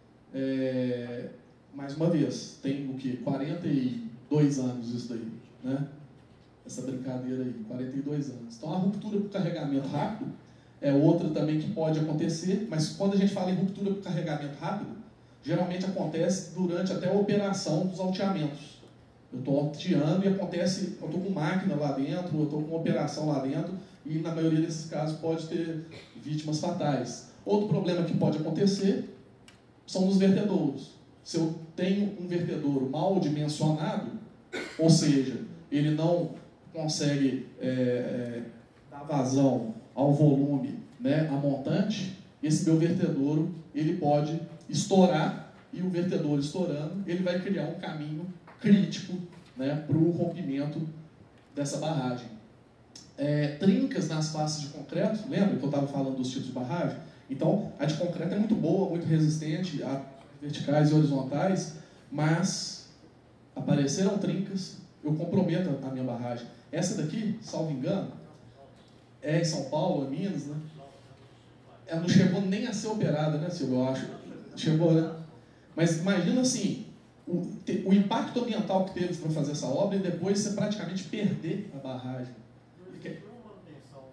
mais uma vez, tem o quê? 42 anos isso daí, né? Essa brincadeira aí, 42 anos. Então, a ruptura por carregamento rápido é outra também que pode acontecer, mas quando a gente fala em ruptura por carregamento rápido, geralmente acontece durante até a operação dos alteamentos. Eu estou alteando e acontece, eu estou com máquina lá dentro, eu estou com operação lá dentro, e na maioria desses casos pode ter vítimas fatais. Outro problema que pode acontecer são nos vertedouros. Se eu tenho um vertedouro mal dimensionado, ou seja, ele não consegue dar vazão ao volume, né, a montante, esse meu vertedouro ele pode estourar, e o vertedouro estourando, ele vai criar um caminho crítico, né, para o rompimento dessa barragem. Trincas nas faces de concreto, lembra que eu estava falando dos tipos de barragem? Então, a de concreto é muito boa, muito resistente a verticais e horizontais, mas apareceram trincas, eu comprometo a minha barragem. Essa daqui, salvo engano, é em São Paulo, em Minas, né? Ela não chegou nem a ser operada, né, Silvio? Eu acho. Chegou, né? Mas imagina assim, o impacto ambiental que teve para fazer essa obra e depois você praticamente perder a barragem. Não existe uma manutenção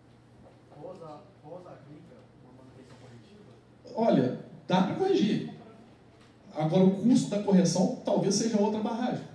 pós a clínica, uma manutenção corretiva? Olha, dá para corrigir. Agora, o custo da correção talvez seja outra barragem.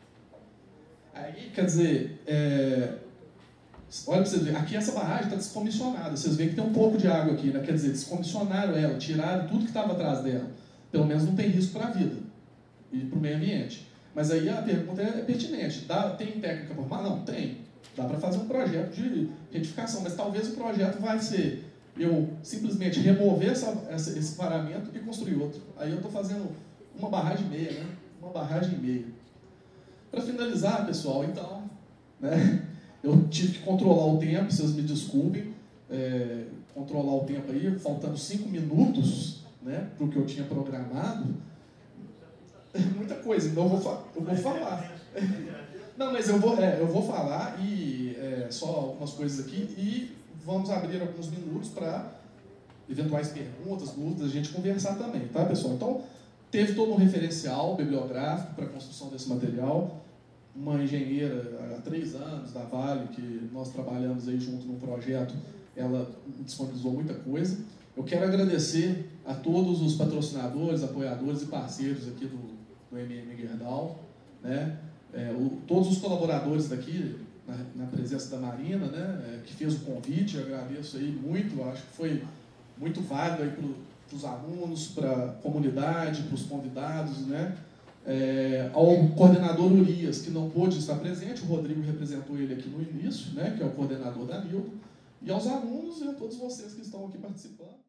Aí, quer dizer, olha para vocês verem, aqui essa barragem está descomissionada. Vocês veem que tem um pouco de água aqui, né? Quer dizer, descomissionaram ela, tiraram tudo que estava atrás dela. Pelo menos não tem risco para a vida e para o meio ambiente. Mas aí a pergunta é pertinente. Tem técnica para arrumar? Não, tem. Dá para fazer um projeto de retificação, mas talvez o projeto vai ser eu simplesmente remover esse paramento e construir outro. Aí eu estou fazendo uma barragem e meia, né? Uma barragem e meia. Para finalizar, pessoal, então, né, eu tive que controlar o tempo, vocês me desculpem, controlar o tempo aí, faltando 5 minutos, né, para o que eu tinha programado. Muita coisa, então eu vou falar. Não, mas eu vou falar e só algumas coisas aqui e vamos abrir alguns minutos para eventuais perguntas, dúvidas, a gente conversar também, tá, pessoal? Então, teve todo um referencial bibliográfico para a construção desse material. Uma engenheira há 3 anos da Vale, que nós trabalhamos aí junto num projeto, ela disponibilizou muita coisa. Eu quero agradecer a todos os patrocinadores, apoiadores e parceiros aqui do MM Gerdau, né? Todos os colaboradores daqui, na presença da Marina, né? Que fez o convite, eu agradeço aí muito, acho que foi muito válido aí para os alunos, para a comunidade, para os convidados, né? ao coordenador Urias, que não pôde estar presente, o Rodrigo representou ele aqui no início, né, que é o coordenador da Nildo, e aos alunos e a todos vocês que estão aqui participando.